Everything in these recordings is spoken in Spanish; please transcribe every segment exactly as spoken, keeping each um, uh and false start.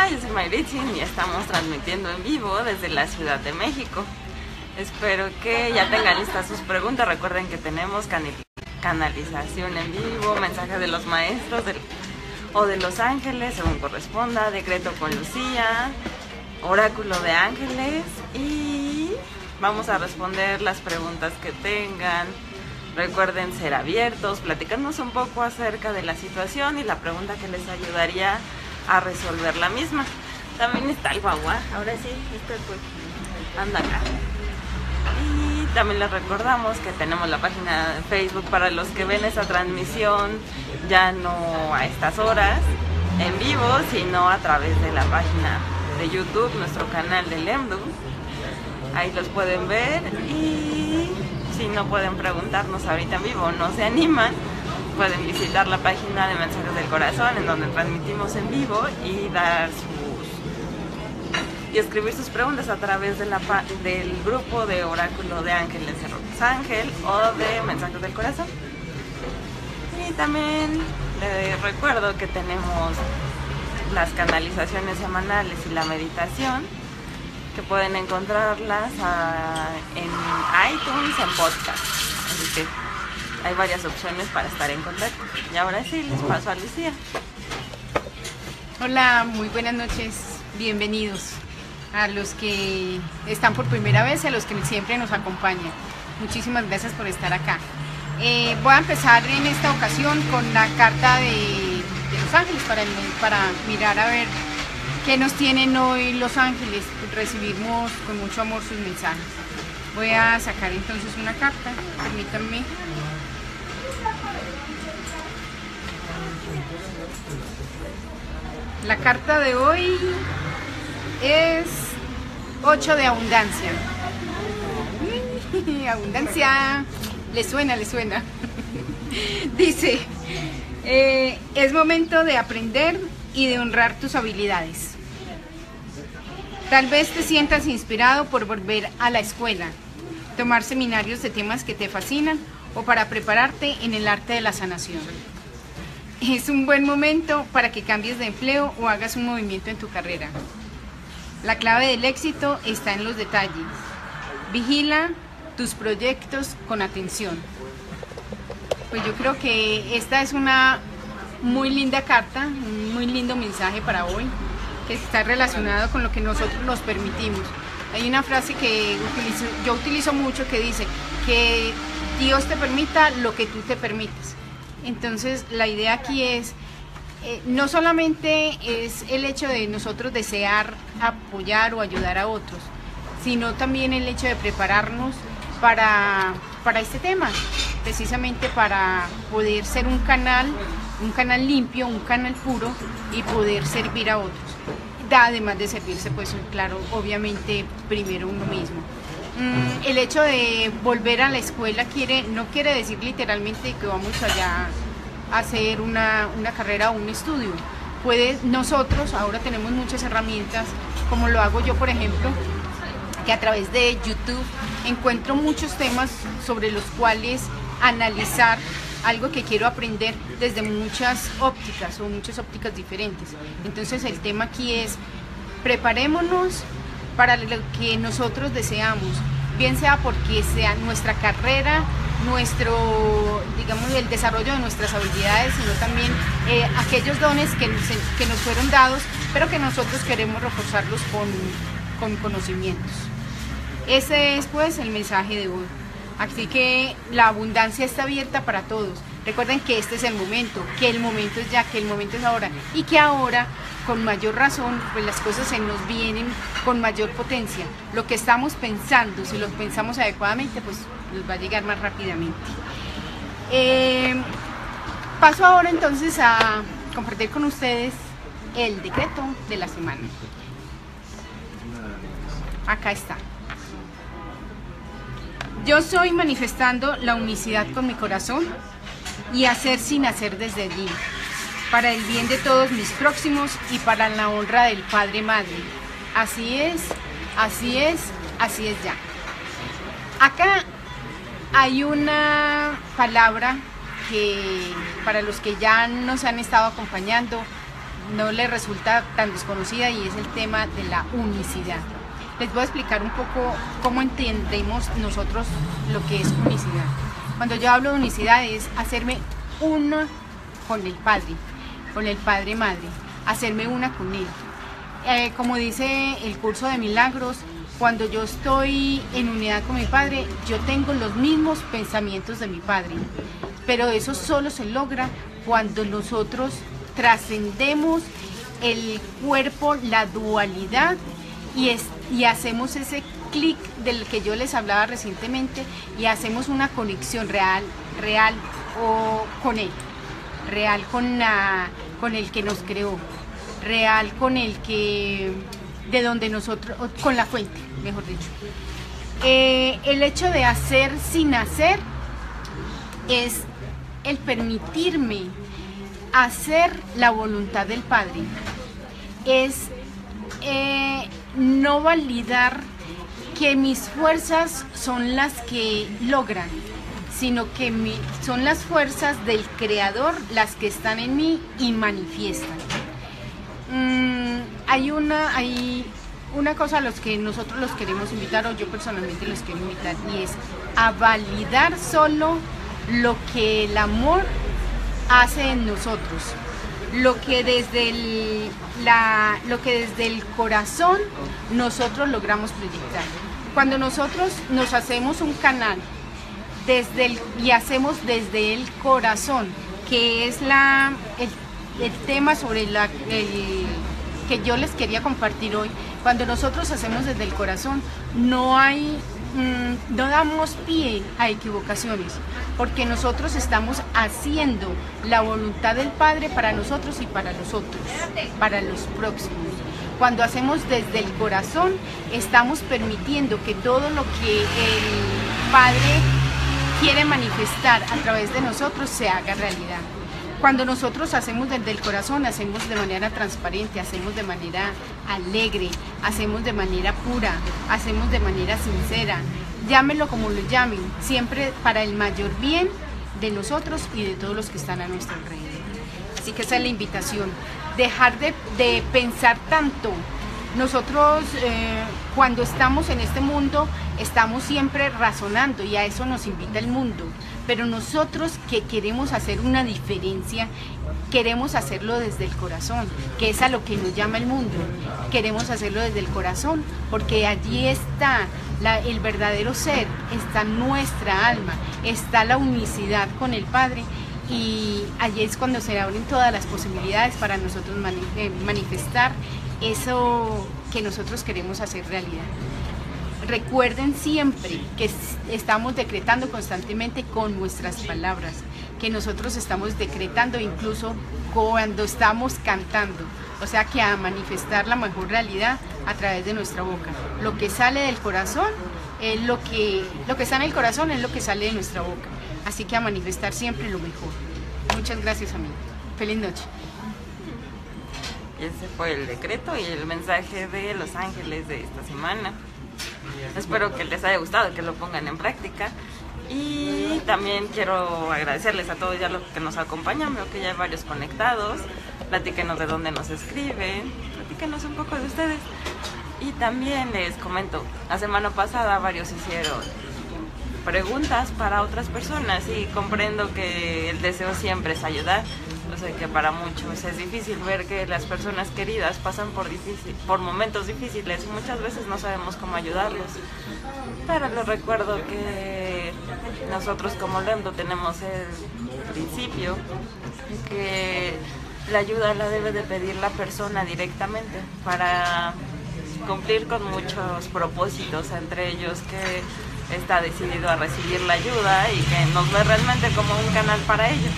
yo soy Mayritzin y estamos transmitiendo en vivo desde la Ciudad de México. Espero que ya tengan listas sus preguntas. Recuerden que tenemos canalización en vivo, mensajes de los maestros del, o de los ángeles, según corresponda, decreto con Lucía, oráculo de ángeles, y vamos a responder las preguntas que tengan. Recuerden ser abiertos, platicarnos un poco acerca de la situación y la pregunta que les ayudaría a resolver la misma. También está el guagua, ahora sí, este pues anda acá. Y también les recordamos que tenemos la página de Facebook para los que ven esa transmisión, ya no a estas horas en vivo, sino a través de la página de YouTube, nuestro canal de Lemdu. Ahí los pueden ver, y si no pueden preguntarnos ahorita en vivo, no se animan, pueden visitar la página de Mensajes del Corazón, en donde transmitimos en vivo, y dar sus y escribir sus preguntas a través de la del grupo de Oráculo de Ángeles de Rox Ángel o de Mensajes del Corazón. Y también les recuerdo que tenemos las canalizaciones semanales y la meditación, que pueden encontrarlas a, en iTunes, en podcast. Así que hay varias opciones para estar en contacto. Y ahora sí, les paso a Lucía. Hola, muy buenas noches. Bienvenidos a los que están por primera vez y a los que siempre nos acompañan. Muchísimas gracias por estar acá. Eh, voy a empezar en esta ocasión con la carta de, de los ángeles para, para mirar a ver qué nos tienen hoy los ángeles. Recibimos con mucho amor sus mensajes. Voy a sacar entonces una carta, permítanme. La carta de hoy es ocho de abundancia. Abundancia, le suena, le suena. Dice, eh, es momento de aprender y de honrar tus habilidades. Tal vez te sientas inspirado por volver a la escuela, tomar seminarios de temas que te fascinan o para prepararte en el arte de la sanación. Es un buen momento para que cambies de empleo o hagas un movimiento en tu carrera. La clave del éxito está en los detalles. Vigila tus proyectos con atención. Pues yo creo que esta es una muy linda carta, un muy lindo mensaje para hoy, que está relacionado con lo que nosotros nos permitimos. Hay una frase que utilizo, yo utilizo mucho, que dice que Dios te permita lo que tú te permites. Entonces la idea aquí es, eh, no solamente es el hecho de nosotros desear apoyar o ayudar a otros, sino también el hecho de prepararnos para, para este tema, precisamente para poder ser un canal, un canal limpio, un canal puro, y poder servir a otros. Además de servirse, pues claro, obviamente primero uno mismo. Mm, el hecho de volver a la escuela quiere, no quiere decir literalmente que vamos allá a hacer una, una carrera o un estudio. Puede, nosotros ahora tenemos muchas herramientas, como lo hago yo, por ejemplo, que a través de YouTube encuentro muchos temas sobre los cuales analizar algo que quiero aprender desde muchas ópticas o muchas ópticas diferentes. Entonces el tema aquí es, preparémonos para lo que nosotros deseamos, bien sea porque sea nuestra carrera, nuestro, digamos, el desarrollo de nuestras habilidades, sino también eh, aquellos dones que nos, que nos fueron dados, pero que nosotros queremos reforzarlos con, con conocimientos. Ese es pues el mensaje de hoy. Así que la abundancia está abierta para todos. Recuerden que este es el momento, que el momento es ya, que el momento es ahora, y que ahora, con mayor razón, pues las cosas se nos vienen con mayor potencia. Lo que estamos pensando, si lo pensamos adecuadamente, pues nos va a llegar más rápidamente. Eh, paso ahora entonces a compartir con ustedes el decreto de la semana. Acá está. Yo soy manifestando la unicidad con mi corazón y hacer sin hacer desde allí, para el bien de todos mis próximos y para la honra del Padre Madre. Así es, así es, así es ya. Acá hay una palabra que para los que ya nos han estado acompañando no le resulta tan desconocida, y es el tema de la unicidad. Les voy a explicar un poco cómo entendemos nosotros lo que es unicidad. Cuando yo hablo de unicidad es hacerme una con el Padre, con el Padre Madre, hacerme una con Él. Eh, como dice el curso de milagros, cuando yo estoy en unidad con mi Padre, yo tengo los mismos pensamientos de mi Padre, pero eso solo se logra cuando nosotros trascendemos el cuerpo, la dualidad, y, es, y hacemos ese clic del que yo les hablaba recientemente, y hacemos una conexión real, real o con Él, real con, la, con el que nos creó, real con el que, de donde nosotros, con la fuente, mejor dicho. Eh, el hecho de hacer sin hacer es el permitirme hacer la voluntad del Padre, es eh, no validar que mis fuerzas son las que logran, sino que mi, son las fuerzas del Creador las que están en mí y manifiestan. Mm, hay una, hay una cosa a los que nosotros los queremos invitar, o yo personalmente los quiero invitar, y es a validar solo lo que el amor hace en nosotros, lo que desde el, la, lo que desde el corazón nosotros logramos proyectar. Cuando nosotros nos hacemos un canal desde el, y hacemos desde el corazón, que es la, el, el tema sobre la, el, que yo les quería compartir hoy, cuando nosotros hacemos desde el corazón, no hay, mmm, no damos pie a equivocaciones, porque nosotros estamos haciendo la voluntad del Padre para nosotros y para los otros, para los próximos. Cuando hacemos desde el corazón, estamos permitiendo que todo lo que el Padre quiere manifestar a través de nosotros se haga realidad. Cuando nosotros hacemos desde el corazón, hacemos de manera transparente, hacemos de manera alegre, hacemos de manera pura, hacemos de manera sincera, llámenlo como lo llamen, siempre para el mayor bien de nosotros y de todos los que están a nuestro alrededor. Así que esa es la invitación, dejar de, de pensar tanto. Nosotros eh, cuando estamos en este mundo estamos siempre razonando, y a eso nos invita el mundo, pero nosotros que queremos hacer una diferencia, queremos hacerlo desde el corazón, que es a lo que nos llama el mundo. Queremos hacerlo desde el corazón porque allí está la, el verdadero ser, está nuestra alma, está la unicidad con el Padre, y allí es cuando se abren todas las posibilidades para nosotros mani eh, manifestar eso que nosotros queremos hacer realidad. Recuerden siempre que estamos decretando constantemente con nuestras palabras, que nosotros estamos decretando incluso cuando estamos cantando, o sea que a manifestar la mejor realidad a través de nuestra boca. Lo que sale del corazón es lo que, lo que está en el corazón es lo que sale de nuestra boca, así que a manifestar siempre lo mejor. Muchas gracias, amigo. Feliz noche. Ese fue el decreto y el mensaje de los ángeles de esta semana. Espero que les haya gustado, que lo pongan en práctica. Y también quiero agradecerles a todos ya los que nos acompañan. Veo que ya hay varios conectados. Platíquenos de dónde nos escriben, platíquenos un poco de ustedes. Y también les comento, la semana pasada varios hicieron preguntas para otras personas, y comprendo que el deseo siempre es ayudar. Yo sé que para muchos es difícil ver que las personas queridas pasan por, difícil, por momentos difíciles, y muchas veces no sabemos cómo ayudarlos. Pero les recuerdo que nosotros como Lendo tenemos el principio que la ayuda la debe de pedir la persona directamente para cumplir con muchos propósitos, entre ellos que está decidido a recibir la ayuda y que nos ve realmente como un canal para ello.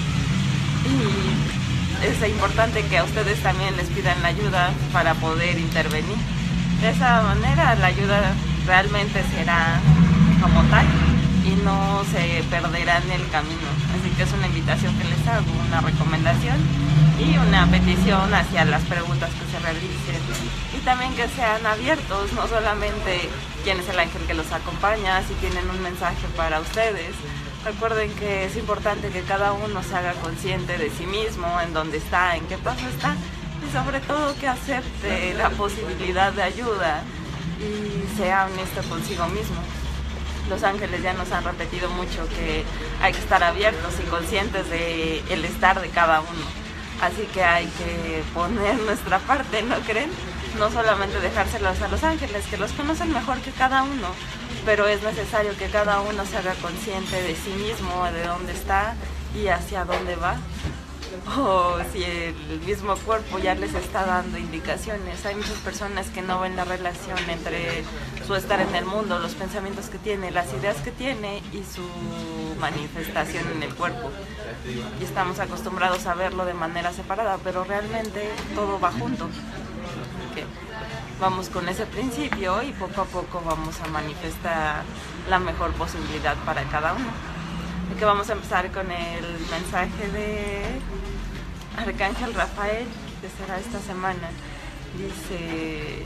Y es importante que a ustedes también les pidan la ayuda para poder intervenir. De esa manera la ayuda realmente será como tal y no se perderá en el camino. Así que es una invitación que les hago, una recomendación y una petición hacia las preguntas que se realicen. Y también que sean abiertos, no solamente quién es el ángel que los acompaña, si tienen un mensaje para ustedes. Recuerden que es importante que cada uno se haga consciente de sí mismo, en dónde está, en qué paso está, y sobre todo que acepte la posibilidad de ayuda y sea honesto consigo mismo. Los ángeles ya nos han repetido mucho que hay que estar abiertos y conscientes de el estar de cada uno. Así que hay que poner nuestra parte, ¿no creen? No solamente dejárselos a los ángeles, que los conocen mejor que cada uno, pero es necesario que cada uno se haga consciente de sí mismo, de dónde está y hacia dónde va. O si el mismo cuerpo ya les está dando indicaciones. Hay muchas personas que no ven la relación entre su estar en el mundo, los pensamientos que tiene, las ideas que tiene y su manifestación en el cuerpo. Y estamos acostumbrados a verlo de manera separada, pero realmente todo va junto. Okay. Vamos con ese principio y poco a poco vamos a manifestar la mejor posibilidad para cada uno. Así que vamos a empezar con el mensaje de Arcángel Rafael, que será esta semana. Dice,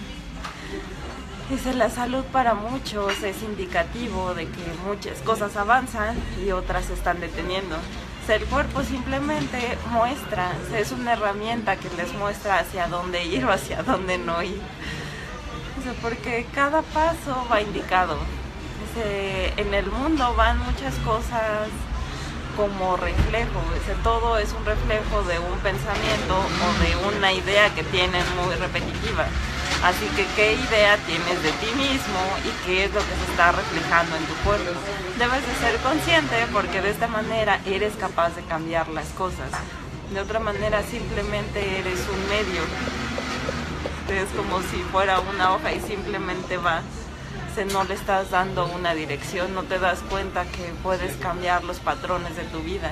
dice, la salud para muchos es indicativo de que muchas cosas avanzan y otras se están deteniendo. O sea, el cuerpo simplemente muestra, o sea, es una herramienta que les muestra hacia dónde ir o hacia dónde no ir. O sea, porque cada paso va indicado. En el mundo van muchas cosas como reflejo, o sea, todo es un reflejo de un pensamiento o de una idea que tienen muy repetitiva. Así que qué idea tienes de ti mismo y qué es lo que se está reflejando en tu cuerpo. Debes de ser consciente porque de esta manera eres capaz de cambiar las cosas. De otra manera simplemente eres un medio. Es como si fuera una hoja y simplemente va. No le estás dando una dirección, no te das cuenta que puedes cambiar los patrones de tu vida.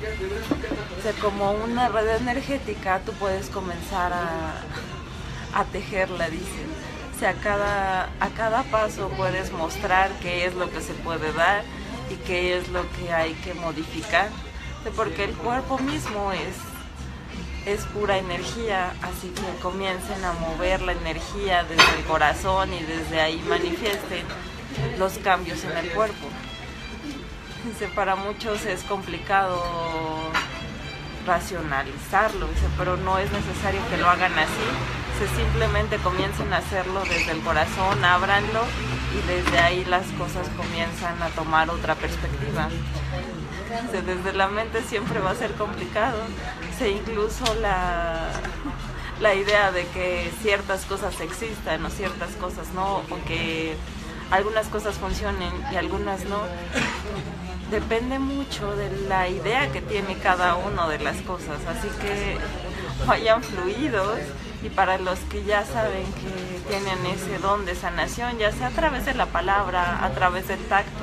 O sea, como una red energética, tú puedes comenzar a, a tejerla, dicen. O sea, a cada, a cada paso puedes mostrar qué es lo que se puede dar y qué es lo que hay que modificar. O sea, porque el cuerpo mismo es... es pura energía, así que comiencen a mover la energía desde el corazón y desde ahí manifiesten los cambios en el cuerpo. Dice, para muchos es complicado racionalizarlo, dice, pero no es necesario que lo hagan así, dice, simplemente comiencen a hacerlo desde el corazón, ábranlo y desde ahí las cosas comienzan a tomar otra perspectiva. Desde la mente siempre va a ser complicado. O sea, incluso la, la idea de que ciertas cosas existan o ciertas cosas no, o que algunas cosas funcionen y algunas no, depende mucho de la idea que tiene cada uno de las cosas. Así que vayan fluidos, y para los que ya saben que tienen ese don de sanación, ya sea a través de la palabra, a través del tacto,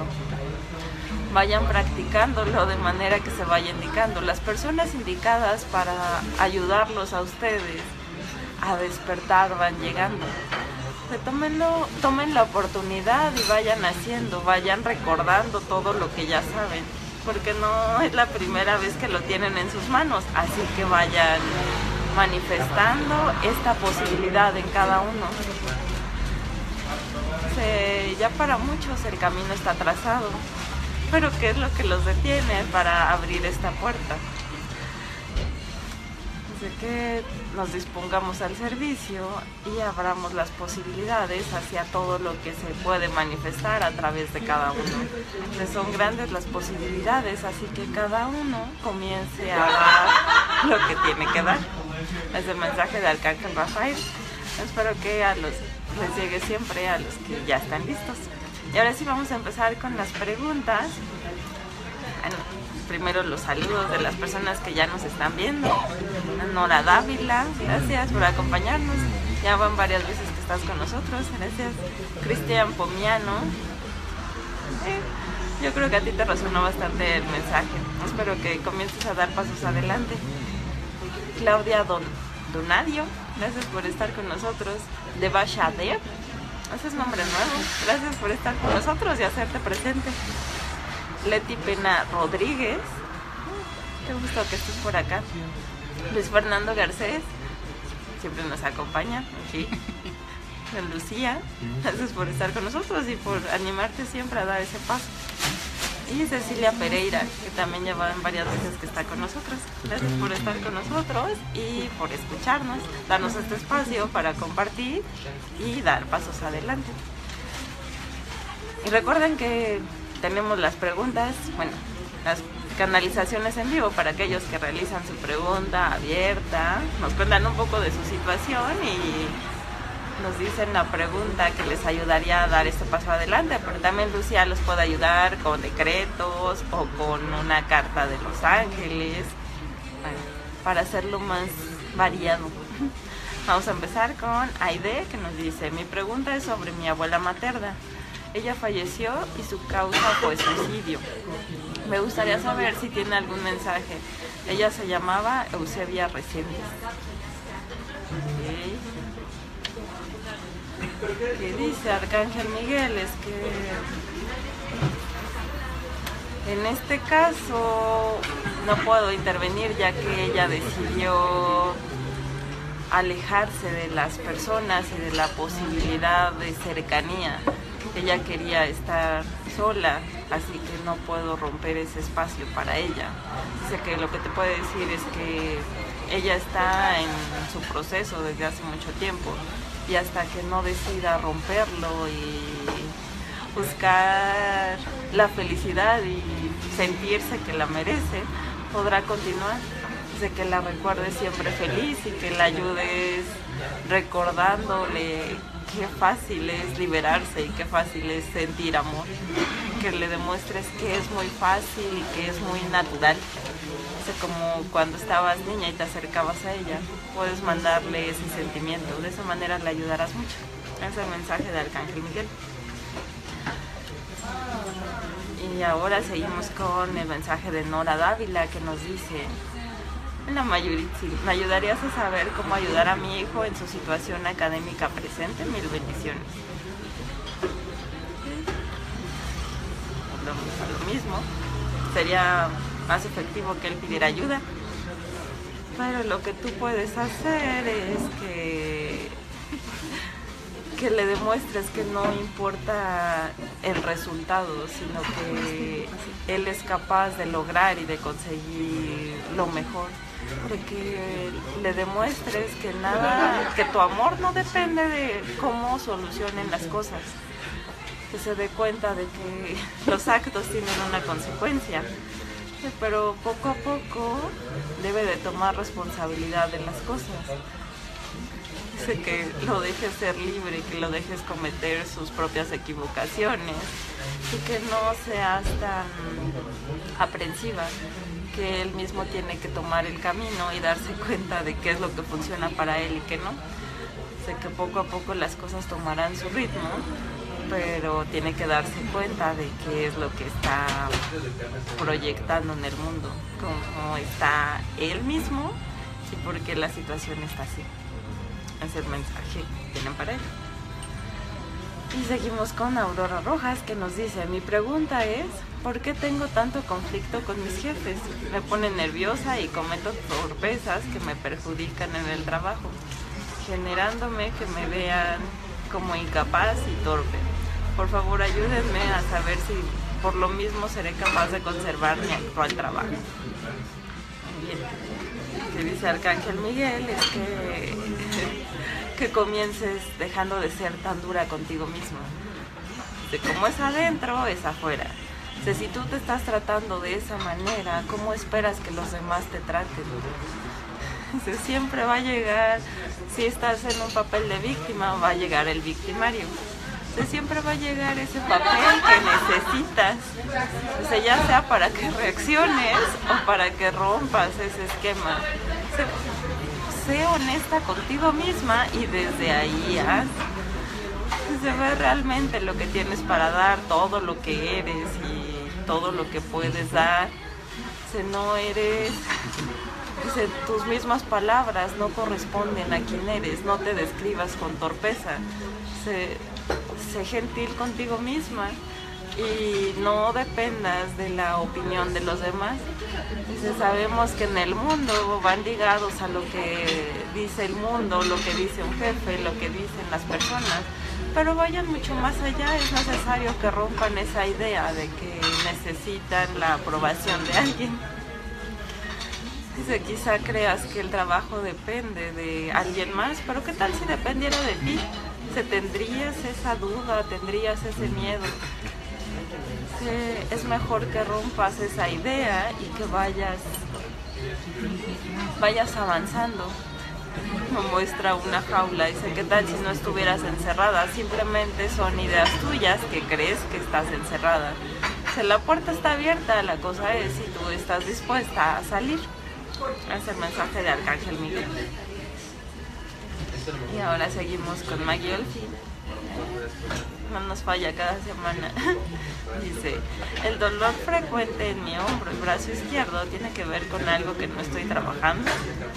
vayan practicándolo de manera que se vaya indicando. Las personas indicadas para ayudarlos a ustedes a despertar van llegando. Que tómenlo, tomen la oportunidad y vayan haciendo, vayan recordando todo lo que ya saben, porque no es la primera vez que lo tienen en sus manos, así que vayan manifestando esta posibilidad en cada uno. Se, ya para muchos el camino está trazado, pero ¿qué es lo que los detiene para abrir esta puerta? Así que nos dispongamos al servicio y abramos las posibilidades hacia todo lo que se puede manifestar a través de cada uno. Entonces son grandes las posibilidades, así que cada uno comience a dar lo que tiene que dar. Es el mensaje de Arcángel Rafael. Espero que a los, les llegue siempre a los que ya están listos. Y ahora sí vamos a empezar con las preguntas. Bueno, primero los saludos de las personas que ya nos están viendo. Nora Dávila, gracias por acompañarnos. Ya van varias veces que estás con nosotros. Gracias. Cristian Pomiano. Eh, yo creo que a ti te resonó bastante el mensaje. Espero que comiences a dar pasos adelante. Claudia Don, Donadio, gracias por estar con nosotros. Devasha Dev, ese es nombre nuevo. Gracias por estar con nosotros y hacerte presente. Leti Pena Rodríguez, qué gusto que estés por acá. Luis Fernando Garcés, siempre nos acompaña aquí. Lucía, gracias por estar con nosotros y por animarte siempre a dar ese paso. Y Cecilia Pereira, que también lleva varias veces que está con nosotros. Gracias por estar con nosotros y por escucharnos, darnos este espacio para compartir y dar pasos adelante. Y recuerden que tenemos las preguntas, bueno, las canalizaciones en vivo para aquellos que realizan su pregunta abierta, nos cuentan un poco de su situación y nos dicen la pregunta que les ayudaría a dar este paso adelante, pero también Lucía los puede ayudar con decretos o con una carta de los ángeles, bueno, para hacerlo más variado. Vamos a empezar con Aide, que nos dice: mi pregunta es sobre mi abuela materna. Ella falleció y su causa fue suicidio. Me gustaría saber si tiene algún mensaje. Ella se llamaba Eusebia Reséndiz. Okay. Que dice Arcángel Miguel es que en este caso no puedo intervenir, ya que ella decidió alejarse de las personas y de la posibilidad de cercanía. Ella quería estar sola, así que no puedo romper ese espacio para ella. Dice que lo que te puede decir es que ella está en su proceso desde hace mucho tiempo, y hasta que no decida romperlo y buscar la felicidad y sentirse que la merece, podrá continuar. Dice que la recuerdes siempre feliz y que la ayudes recordándole qué fácil es liberarse y qué fácil es sentir amor. Que le demuestres que es muy fácil y que es muy natural. Dice, como cuando estabas niña y te acercabas a ella, puedes mandarle ese sentimiento. De esa manera le ayudarás mucho. Ese es el mensaje de Arcángel Miguel. Y ahora seguimos con el mensaje de Nora Dávila, que nos dice: hola Mayuritzi, ¿me ayudarías a saber cómo ayudar a mi hijo en su situación académica presente? Mil bendiciones. Volvemos a lo mismo. Sería más efectivo que él pidiera ayuda, pero lo que tú puedes hacer es que que le demuestres que no importa el resultado, sino que él es capaz de lograr y de conseguir lo mejor. Porque le demuestres que nada, que tu amor no depende de cómo solucionen las cosas. Que se dé cuenta de que los actos tienen una consecuencia, pero poco a poco debe de tomar responsabilidad de las cosas. Dice que lo dejes ser libre, que lo dejes cometer sus propias equivocaciones y que no seas tan aprensiva, que él mismo tiene que tomar el camino y darse cuenta de qué es lo que funciona para él y qué no. Dice que poco a poco las cosas tomarán su ritmo, pero tiene que darse cuenta de qué es lo que está proyectando en el mundo, cómo está él mismo y por qué la situación está así. Es el mensaje que tienen para él. Y seguimos con Aurora Rojas, que nos dice: mi pregunta es, ¿por qué tengo tanto conflicto con mis jefes? Me ponen nerviosa y cometo torpezas que me perjudican en el trabajo, generándome que me vean como incapaz y torpe. Por favor, ayúdenme a saber si por lo mismo seré capaz de conservar mi actual trabajo. Bien. Lo que dice Arcángel Miguel es que, que comiences dejando de ser tan dura contigo mismo. De cómo es adentro, es afuera. O sea, si tú te estás tratando de esa manera, ¿cómo esperas que los demás te traten? O sea, siempre va a llegar, si estás en un papel de víctima, va a llegar el victimario. O sea, siempre va a llegar ese papel que necesitas, o sea, ya sea para que reacciones o para que rompas ese esquema. O sea, sé honesta contigo misma y desde ahí haz. Se ve realmente lo que tienes para dar, todo lo que eres y todo lo que puedes dar. O sea, no eres... Dice, tus mismas palabras no corresponden a quién eres, no te describas con torpeza. Sé, sé gentil contigo misma y no dependas de la opinión de los demás. Dice, sabemos que en el mundo van ligados a lo que dice el mundo, lo que dice un jefe, lo que dicen las personas, pero vayan mucho más allá. Es necesario que rompan esa idea de que necesitan la aprobación de alguien. Dice, quizá creas que el trabajo depende de alguien más, pero ¿qué tal si dependiera de ti? ¿Se tendrías esa duda, tendrías ese miedo? Dice, es mejor que rompas esa idea y que vayas, vayas avanzando. Me muestra una jaula, dice, ¿qué tal si no estuvieras encerrada? Simplemente son ideas tuyas que crees que estás encerrada. Dice, la puerta está abierta, la cosa es si tú estás dispuesta a salir. Es el mensaje de Arcángel Miguel. Y ahora seguimos con Magiolfi. No nos falla cada semana. Dice, el dolor frecuente en mi hombro y brazo izquierdo tiene que ver con algo que no estoy trabajando.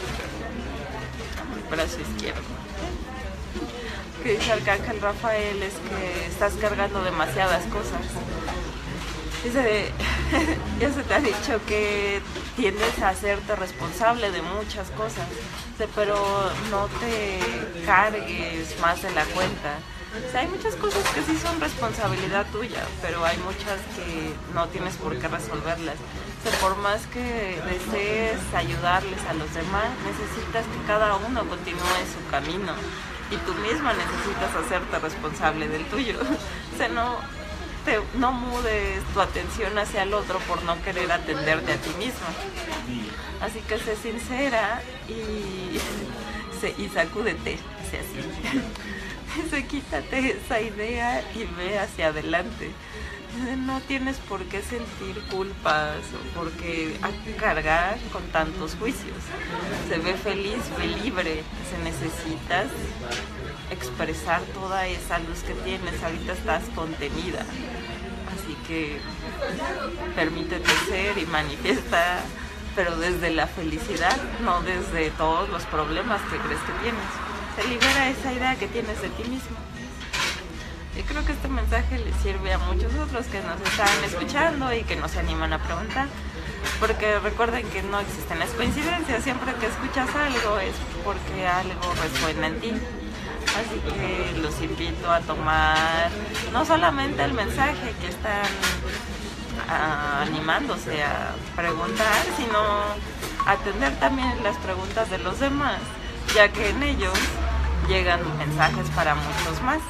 Brazo izquierdo. Que dice Arcángel Rafael es que estás cargando demasiadas cosas. Dice, ya se te ha dicho que tiendes a hacerte responsable de muchas cosas, dice, pero no te cargues más de la cuenta. O sea, hay muchas cosas que sí son responsabilidad tuya, pero hay muchas que no tienes por qué resolverlas. O sea, por más que desees ayudarles a los demás, necesitas que cada uno continúe su camino y tú misma necesitas hacerte responsable del tuyo. O sea, no... no mudes tu atención hacia el otro por no querer atenderte a ti misma. Así que sé sincera y, y sacúdete, dice así. Dice, quítate esa idea y ve hacia adelante. No tienes por qué sentir culpas o por qué cargar con tantos juicios. Se ve feliz, ve libre. Se necesitas expresar toda esa luz que tienes. Ahorita estás contenida. Así que permítete ser y manifiesta, pero desde la felicidad, no desde todos los problemas que crees que tienes. Se libera esa idea que tienes de ti mismo. Y creo que este mensaje le sirve a muchos otros que nos están escuchando y que nos animan a preguntar. Porque recuerden que no existen las coincidencias. Siempre que escuchas algo es porque algo resuena en ti. Así que los invito a tomar no solamente el mensaje que están uh, animándose a preguntar, sino atender también las preguntas de los demás, ya que en ellos llegan mensajes para muchos más.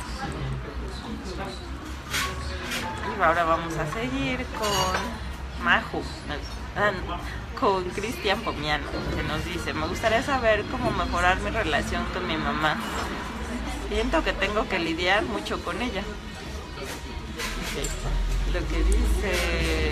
Y ahora vamos a seguir con Maju, con Cristian Pomiano, que nos dice, me gustaría saber cómo mejorar mi relación con mi mamá. Siento que tengo que lidiar mucho con ella. Lo que dice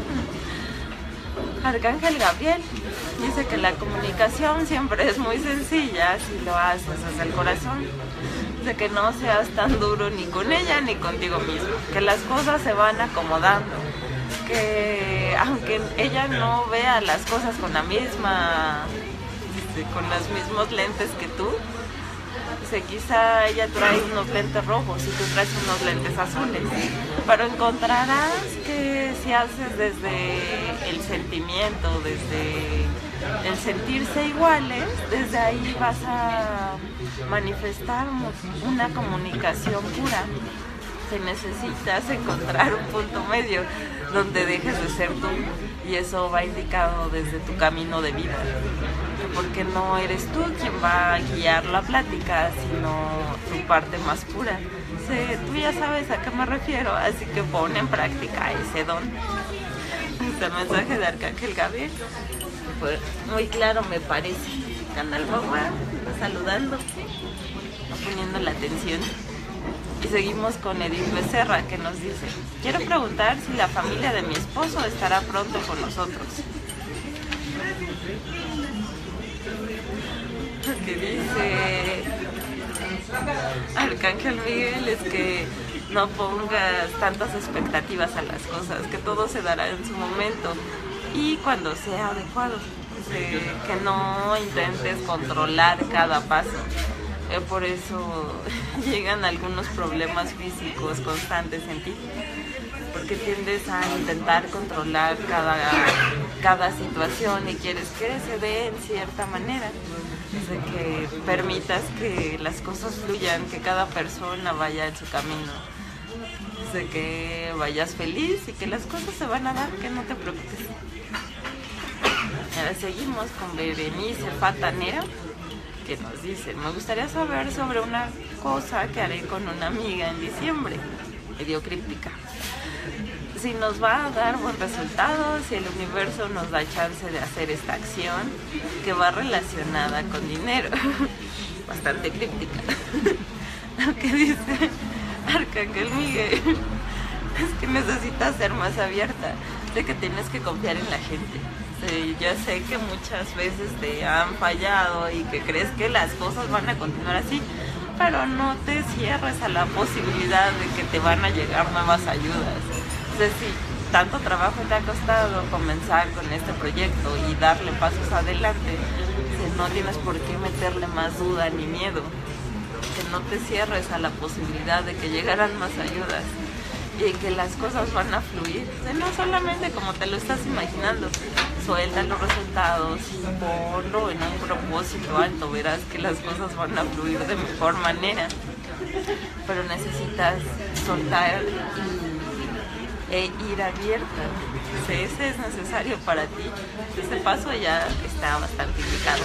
Arcángel Gabriel, dice que la comunicación siempre es muy sencilla si lo haces desde el corazón. Dice que no seas tan duro ni con ella ni contigo mismo, que las cosas se van acomodando, que aunque ella no vea las cosas con la misma, con los mismos lentes que tú, dice, quizá ella trae unos lentes rojos y tú traes unos lentes azules, pero encontrarás que si haces desde el sentimiento, desde el sentirse iguales, desde ahí vas a manifestar una comunicación pura. Se necesitas encontrar un punto medio donde dejes de ser tú, y eso va indicado desde tu camino de vida, porque no eres tú quien va a guiar la plática, sino tu parte más pura. Sí, tú ya sabes a qué me refiero, así que pon en práctica ese don. Este el mensaje de Arcángel Gabriel fue muy claro, me parece. Anda el papá saludando, poniendo la atención. Y seguimos con Edith Becerra, que nos dice, quiero preguntar si la familia de mi esposo estará pronto con nosotros. Lo que dice Arcángel Miguel es que no pongas tantas expectativas a las cosas, que todo se dará en su momento y cuando sea adecuado. Que, que no intentes controlar cada paso. Eh, por eso llegan algunos problemas físicos constantes en ti, porque tiendes a intentar controlar cada, cada situación y quieres que se dé en cierta manera. Dice que permitas que las cosas fluyan, que cada persona vaya en su camino. Dice que vayas feliz y que las cosas se van a dar, que no te preocupes. Ahora seguimos con Berenice Fatanera, que nos dice: me gustaría saber sobre una cosa que haré con una amiga en diciembre. Medio críptica. Si nos va a dar buen resultado, si el universo nos da chance de hacer esta acción que va relacionada con dinero. Bastante críptica. Lo que dice Arcángel Miguel es que necesitas ser más abierta, de que tienes que confiar en la gente. Sí, yo sé que muchas veces te han fallado y que crees que las cosas van a continuar así, pero no te cierres a la posibilidad de que te van a llegar nuevas ayudas. O sea, si tanto trabajo te ha costado comenzar con este proyecto y darle pasos adelante, que no tienes por qué meterle más duda ni miedo, que no te cierres a la posibilidad de que llegaran más ayudas y que las cosas van a fluir. O sea, no solamente como te lo estás imaginando, suelta los resultados, ponlo en un propósito alto, verás que las cosas van a fluir de mejor manera, pero necesitas soltar y, e ir abierta. O sea, ese es necesario para ti. Este paso ya está bastante indicado.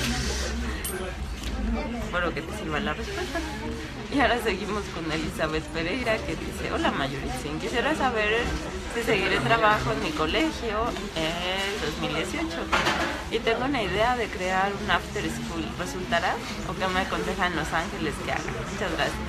Espero que te sirva la respuesta. Y ahora seguimos con Elizabeth Pereira, que dice: hola Mayuritzin, quisiera saber si seguiré trabajo en mi colegio en dos mil dieciocho y tengo una idea de crear un after school. ¿Resultará? ¿O qué me aconsejan Los Ángeles que haga? Muchas gracias.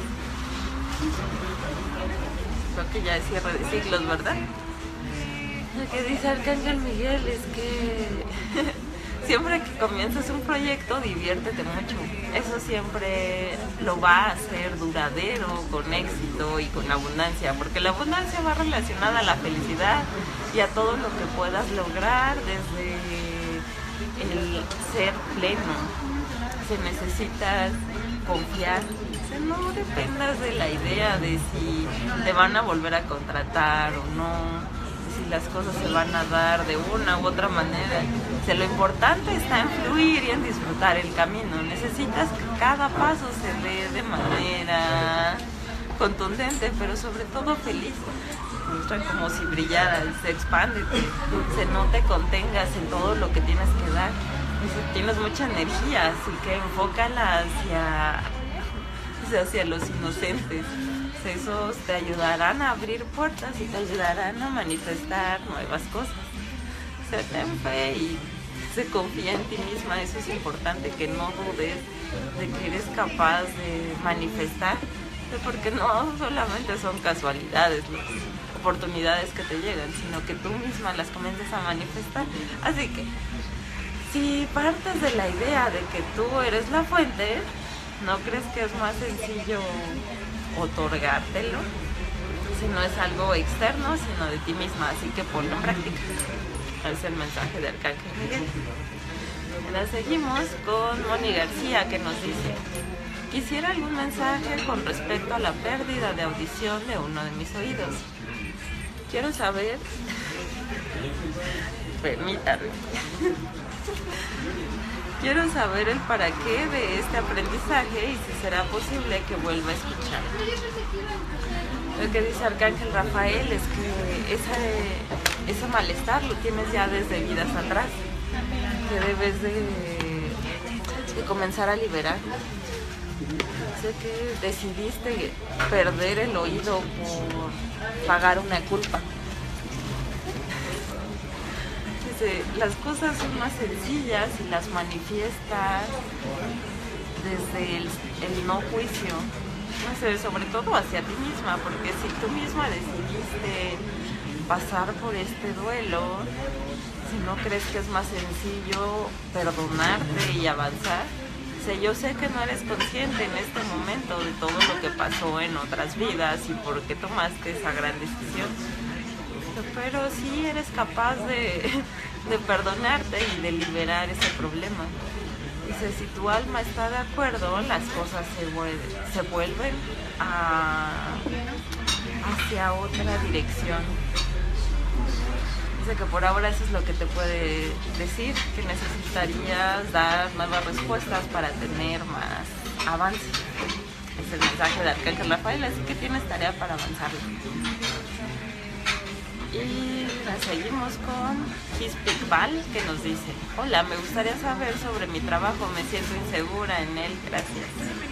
Creo que ya es cierre de ciclos, ¿verdad? Lo que dice Arcángel Miguel es que siempre que comienzas un proyecto, diviértete mucho. Eso siempre lo va a hacer duradero, con éxito y con abundancia, porque la abundancia va relacionada a la felicidad y a todo lo que puedas lograr desde el ser pleno. Se necesitas confiar. O sea, no dependas de la idea de si te van a volver a contratar o no, si las cosas se van a dar de una u otra manera. O sea, lo importante está en fluir y en disfrutar el camino. Necesitas que cada paso se dé de manera contundente, pero sobre todo feliz. Muestra como si brillaras, se expándete, se no te contengas en todo lo que tienes que dar. O sea, tienes mucha energía, así que enfócala hacia, hacia los inocentes. Esos te ayudarán a abrir puertas y te ayudarán a manifestar nuevas cosas. O sea, ten fe y se confía en ti misma. Eso es importante, que no dudes de que eres capaz de manifestar, porque no solamente son casualidades las oportunidades que te llegan, sino que tú misma las comienzas a manifestar. Así que si partes de la idea de que tú eres la fuente, ¿no crees que es más sencillo otorgártelo? Si no es algo externo, sino de ti misma, así que ponlo en práctica. Es el mensaje de Arcángel Miguel. Ahora seguimos con Moni García, que nos dice: quisiera algún mensaje con respecto a la pérdida de audición de uno de mis oídos. Quiero saber, permítanme, quiero saber el para qué de este aprendizaje y si será posible que vuelva a escuchar. Lo que dice Arcángel Rafael es que ese, ese malestar lo tienes ya desde vidas atrás, que debes de, de comenzar a liberar. Sé que decidiste perder el oído por pagar una culpa. Dice, las cosas son más sencillas y las manifiestas desde el, el no juicio. No sé, sobre todo hacia ti misma, porque si tú misma decidiste pasar por este duelo, si no crees que es más sencillo perdonarte y avanzar. O sea, yo sé que no eres consciente en este momento de todo lo que pasó en otras vidas y por qué tomaste esa gran decisión, pero sí eres capaz de, de perdonarte y de liberar ese problema. Dice, si tu alma está de acuerdo, las cosas se vuelven, se vuelven a, hacia otra dirección. Dice que por ahora eso es lo que te puede decir, que necesitarías dar nuevas respuestas para tener más avance. Es el mensaje de Arcángel Rafael, así que tienes tarea para avanzarlo. Y la seguimos con Hispicval, que nos dice: hola, me gustaría saber sobre mi trabajo, me siento insegura en él, gracias.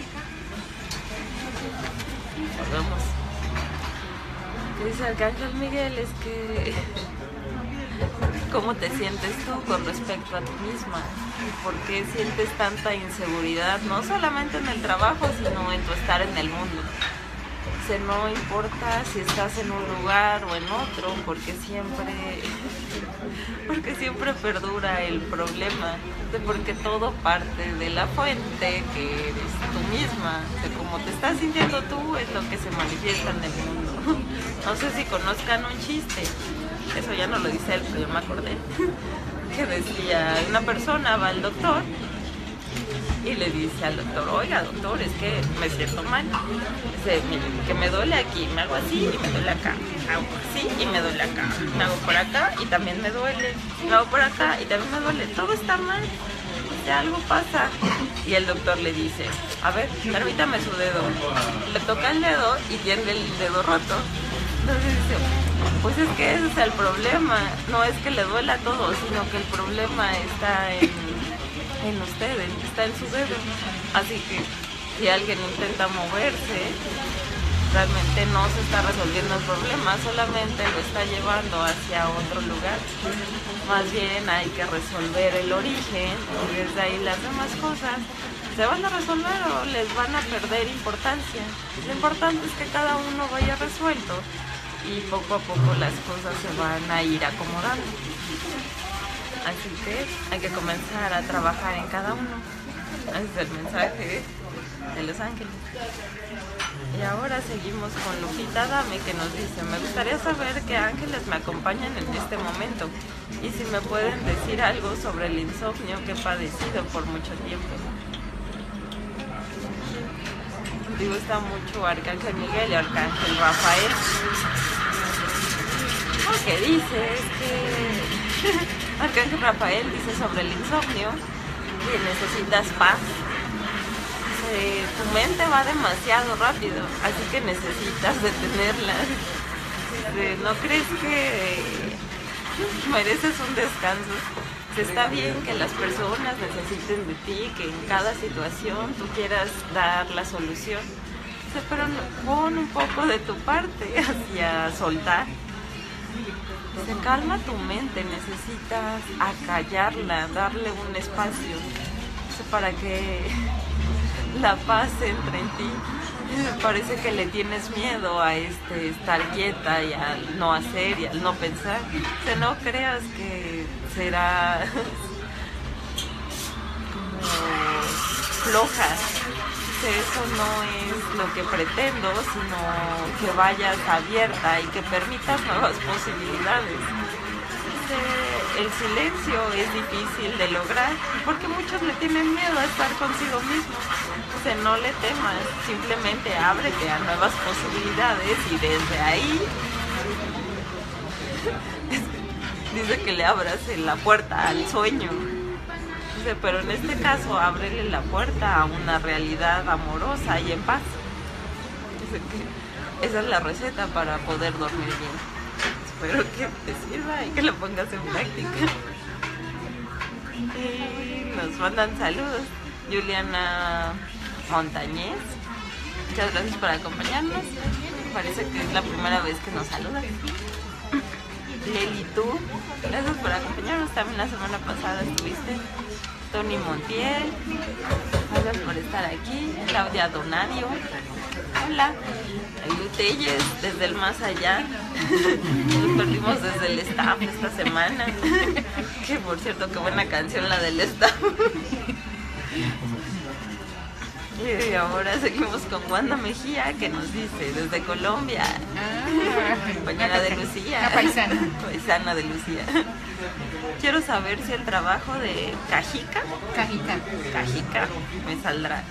Volvemos. Lo que dice Arcángel Miguel es que ¿cómo te sientes tú con respecto a ti misma? ¿Por qué sientes tanta inseguridad? No solamente en el trabajo, sino en tu estar en el mundo. Se no importa si estás en un lugar o en otro, porque siempre, porque siempre perdura el problema, porque todo parte de la fuente que eres tú misma, de cómo te estás sintiendo tú es lo que se manifiesta en el mundo. No sé si conozcan un chiste, eso ya no lo dice él, pero yo me acordé, que decía, una persona va al doctor y le dice al doctor: oiga doctor, es que me siento mal, dice, mire, que me duele aquí, me hago así y me duele acá, hago así y me duele acá, me hago por acá y también me duele, me hago por acá y también me duele, todo está mal, ya algo pasa. Y el doctor le dice: a ver, permítame su dedo. Le toca el dedo y tiene el dedo roto. Entonces dice: pues es que ese es el problema, no es que le duela todo, sino que el problema está en en ustedes, está en su dedo. Así que si alguien intenta moverse, realmente no se está resolviendo el problema, solamente lo está llevando hacia otro lugar. Más bien hay que resolver el origen y desde ahí las demás cosas se van a resolver o les van a perder importancia. Lo importante es que cada uno vaya resuelto y poco a poco las cosas se van a ir acomodando. Así que hay que comenzar a trabajar en cada uno. Ese es el mensaje de Los Ángeles. Y ahora seguimos con Lupita Dame, que nos dice: me gustaría saber qué ángeles me acompañan en este momento y si me pueden decir algo sobre el insomnio que he padecido por mucho tiempo. Digo, está mucho Arcángel Miguel y Arcángel Rafael. Lo que dice es que Arcángel Rafael dice sobre el insomnio que necesitas paz. Eh, tu mente va demasiado rápido, así que necesitas detenerla. Eh, ¿No crees que mereces un descanso? Está bien que las personas necesiten de ti, que en cada situación tú quieras dar la solución, pero pon un poco de tu parte hacia soltar. Se calma tu mente, necesitas acallarla, darle un espacio para que la paz entre en ti. Parece que le tienes miedo a este estar quieta y al no hacer y al no pensar. O sea, no creas que será como floja. Eso no es lo que pretendo, sino que vayas abierta y que permitas nuevas posibilidades. El silencio es difícil de lograr porque muchos le tienen miedo a estar consigo mismo. O sea, no le temas, simplemente ábrete a nuevas posibilidades y desde ahí dice que le abras la puerta al sueño. Dice, pero en este caso ábrele la puerta a una realidad amorosa y en paz. Dice que esa es la receta para poder dormir bien. Espero que te sirva y que lo pongas en práctica. Y nos mandan saludos. Juliana Montañez, muchas gracias por acompañarnos. Parece que es la primera vez que nos saludas. Leli, tú, gracias por acompañarnos. También la semana pasada estuviste. Tony Montiel, gracias por estar aquí. Claudia Donadio, hola. Lutelles, desde el más allá. Nos perdimos desde el staff esta semana. Que por cierto, qué buena canción la del staff. Y ahora seguimos con Wanda Mejía, que nos dice desde Colombia. Ah, compañera de Lucía. La paisana. Paisana de Lucía. Quiero saber si el trabajo de Cajica, Cajica, Cajica me saldrá.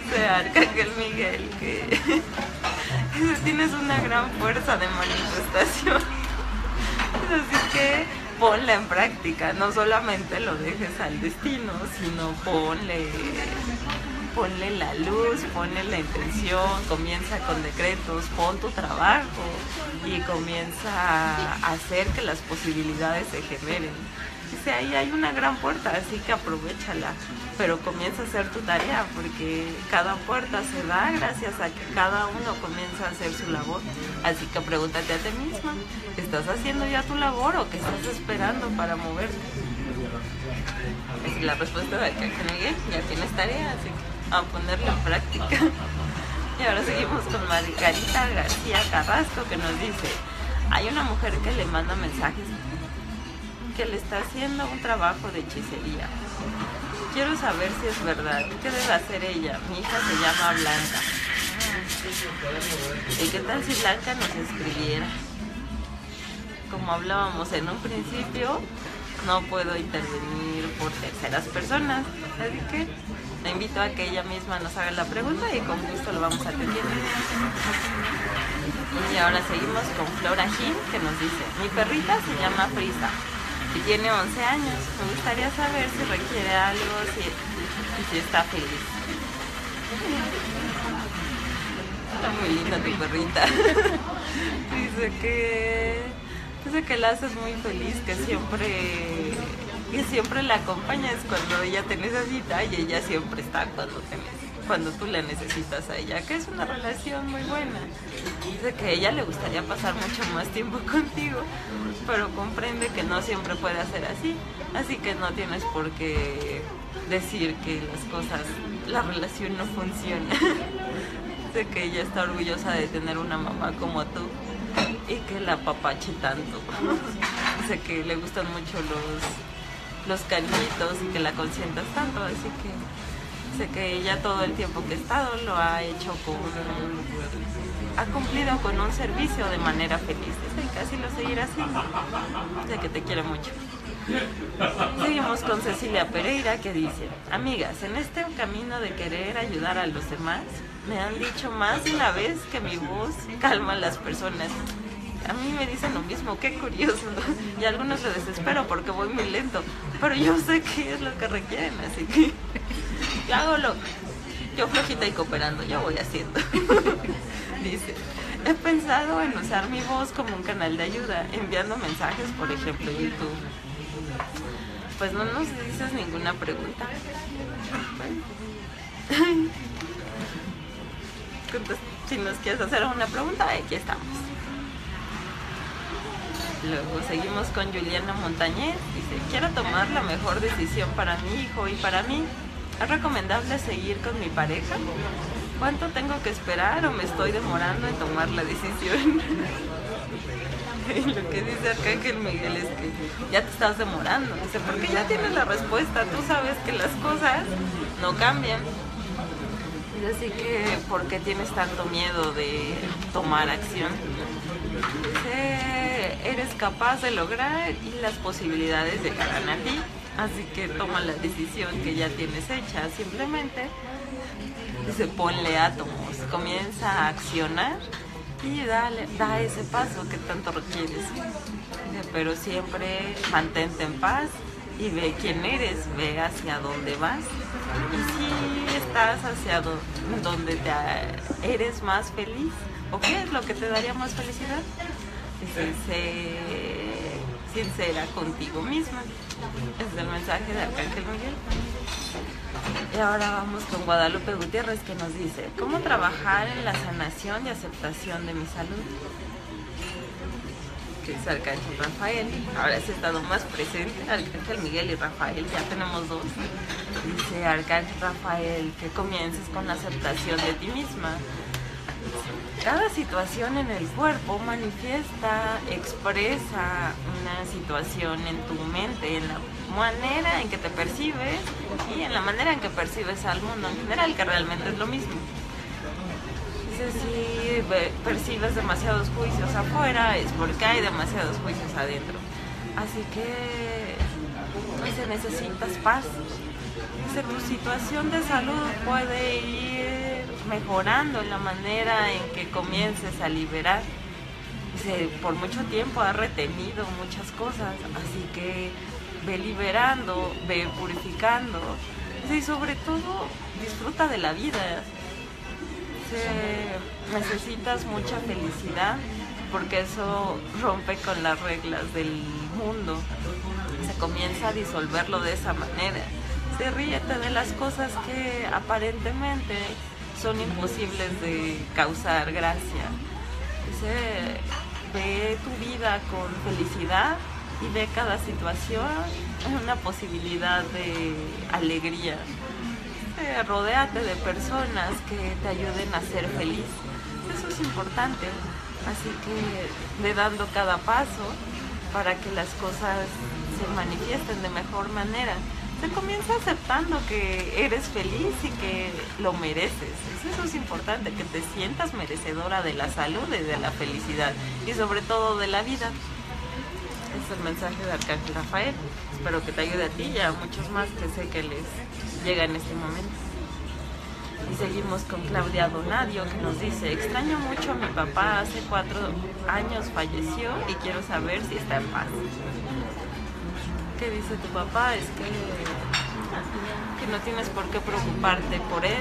Dice Arcángel Miguel que tienes una gran fuerza de manifestación. Así que ponla en práctica, no solamente lo dejes al destino, sino ponle, ponle la luz, ponle la intención, comienza con decretos, pon tu trabajo y comienza a hacer que las posibilidades se generen. Dice, ahí hay una gran puerta, así que aprovéchala, pero comienza a hacer tu tarea, porque cada puerta se da gracias a que cada uno comienza a hacer su labor. Así que pregúntate a ti misma, ¿estás haciendo ya tu labor o qué estás esperando para moverte? Es la respuesta de Arcángel Miguel, ya tienes tarea, así que a ponerla en práctica. Y ahora seguimos con Margarita García Carrasco, que nos dice, hay una mujer que le manda mensajes que le está haciendo un trabajo de hechicería. Quiero saber si es verdad. ¿Qué debe hacer ella? Mi hija se llama Blanca. ¿Y qué tal si Blanca nos escribiera? Como hablábamos en un principio, no puedo intervenir por terceras personas, así que la invito a que ella misma nos haga la pregunta y con gusto lo vamos a atender. Y ahora seguimos con Flora Jim, que nos dice, mi perrita se llama Frisa y tiene once años. Me gustaría saber si requiere algo si, y si está feliz. Está muy linda tu perrita. Dice que dice que la haces muy feliz, que siempre que siempre la acompañas cuando ella te necesita y ella siempre está cuando te cuando tú la necesitas a ella, que es una relación muy buena. Dice que a ella le gustaría pasar mucho más tiempo contigo, pero comprende que no siempre puede hacer así, así que no tienes por qué decir que las cosas, la relación no funciona. Dice que ella está orgullosa de tener una mamá como tú y que la apapache tanto. Dice que le gustan mucho los, los cariñitos y que la consientas tanto, así que dice que ella todo el tiempo que ha estado lo ha hecho con, ha cumplido con un servicio de manera feliz. Dice que así lo seguirá haciendo. Dice que te quiere mucho. Seguimos con Cecilia Pereira, que dice, amigas, en este camino de querer ayudar a los demás, me han dicho más de una vez que mi voz calma a las personas. A mí me dicen lo mismo, qué curioso. Y a algunos se desespero porque voy muy lento, pero yo sé qué es lo que requieren, así que yo hago lo, yo flojita y cooperando, yo voy haciendo. Dice, he pensado en usar mi voz como un canal de ayuda, enviando mensajes, por ejemplo, en YouTube. Pues no nos dices ninguna pregunta. Si nos quieres hacer una pregunta, aquí estamos. Luego seguimos con Juliana Montañez. Dice, quiero tomar la mejor decisión para mi hijo y para mí. ¿Es recomendable seguir con mi pareja? ¿Cuánto tengo que esperar o me estoy demorando en tomar la decisión? Y lo que dice Arcángel Miguel es que ya te estás demorando. Dice, porque ya tienes la respuesta. Tú sabes que las cosas no cambian. Así que, ¿por qué tienes tanto miedo de tomar acción? Dice, eres capaz de lograr y las posibilidades llegarán a ti. Así que toma la decisión que ya tienes hecha. Simplemente, dice, ponle átomos. Comienza a accionar y dale, da ese paso que tanto requieres. Dice, pero siempre mantente en paz y ve quién eres, ve hacia dónde vas. Y si estás hacia do donde te eres más feliz, ¿o qué es lo que te daría más felicidad? Dice, sé sincera contigo misma. Es el mensaje de Arcángel Miguel. Y ahora vamos con Guadalupe Gutiérrez, que nos dice, ¿cómo trabajar en la sanación y aceptación de mi salud? Que es Arcángel Rafael. Ahora sí ha estado más presente Arcángel Miguel y Rafael, ya tenemos dos. Dice Arcángel Rafael que comiences con la aceptación de ti misma. Cada situación en el cuerpo manifiesta, expresa una situación en tu mente, en la manera en que te percibes y en la manera en que percibes al mundo en general, que realmente es lo mismo. Dice, si percibes demasiados juicios afuera, es porque hay demasiados juicios adentro. Así que, dice, necesitas paz. Dice, tu situación de salud puede ir mejorando en la manera en que comiences a liberar. Dice, por mucho tiempo has retenido muchas cosas, así que ve liberando, ve purificando. Dice, y sobre todo, disfruta de la vida. Dice, necesitas mucha felicidad, porque eso rompe con las reglas del mundo. Se comienza a disolverlo de esa manera. Se ríete de las cosas que aparentemente son imposibles de causar gracia. Dice, ve tu vida con felicidad y ve cada situación una posibilidad de alegría. Dice, rodéate de personas que te ayuden a ser feliz. Eso es importante. Así que ve dando cada paso para que las cosas se manifiesten de mejor manera. Se comienza aceptando que eres feliz y que lo mereces. Eso es importante, que te sientas merecedora de la salud y de la felicidad y sobre todo de la vida. Es el mensaje de Arcángel Rafael. Espero que te ayude a ti y a muchos más que sé que les llega en este momento. Y seguimos con Claudia Donadio, que nos dice: extraño mucho a mi papá, hace cuatro años falleció y quiero saber si está en paz. ¿Qué dice tu papá? Es que, que no tienes por qué preocuparte por él,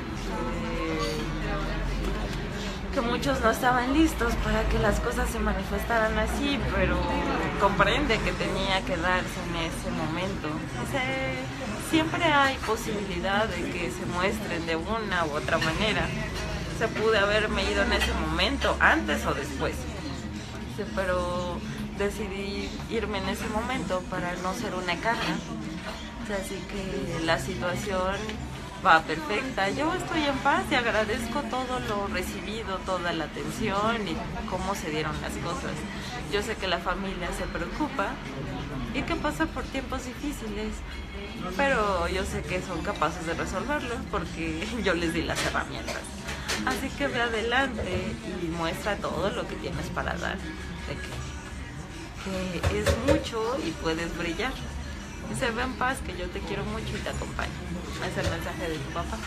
que, que muchos no estaban listos para que las cosas se manifestaran así, pero comprende que tenía que darse en ese momento. Dice, siempre hay posibilidad de que se muestren de una u otra manera. Se pude haberme ido en ese momento, antes o después. Dice, pero decidí irme en ese momento para no ser una carga. Así que la situación va perfecta. Yo estoy en paz y agradezco todo lo recibido, toda la atención y cómo se dieron las cosas. Yo sé que la familia se preocupa y que pasa por tiempos difíciles, pero yo sé que son capaces de resolverlo porque yo les di las herramientas. Así que ve adelante y muestra todo lo que tienes para dar. De que que es mucho y puedes brillar. Dice, ve en paz, que yo te quiero mucho y te acompaño. Es el mensaje de tu papá.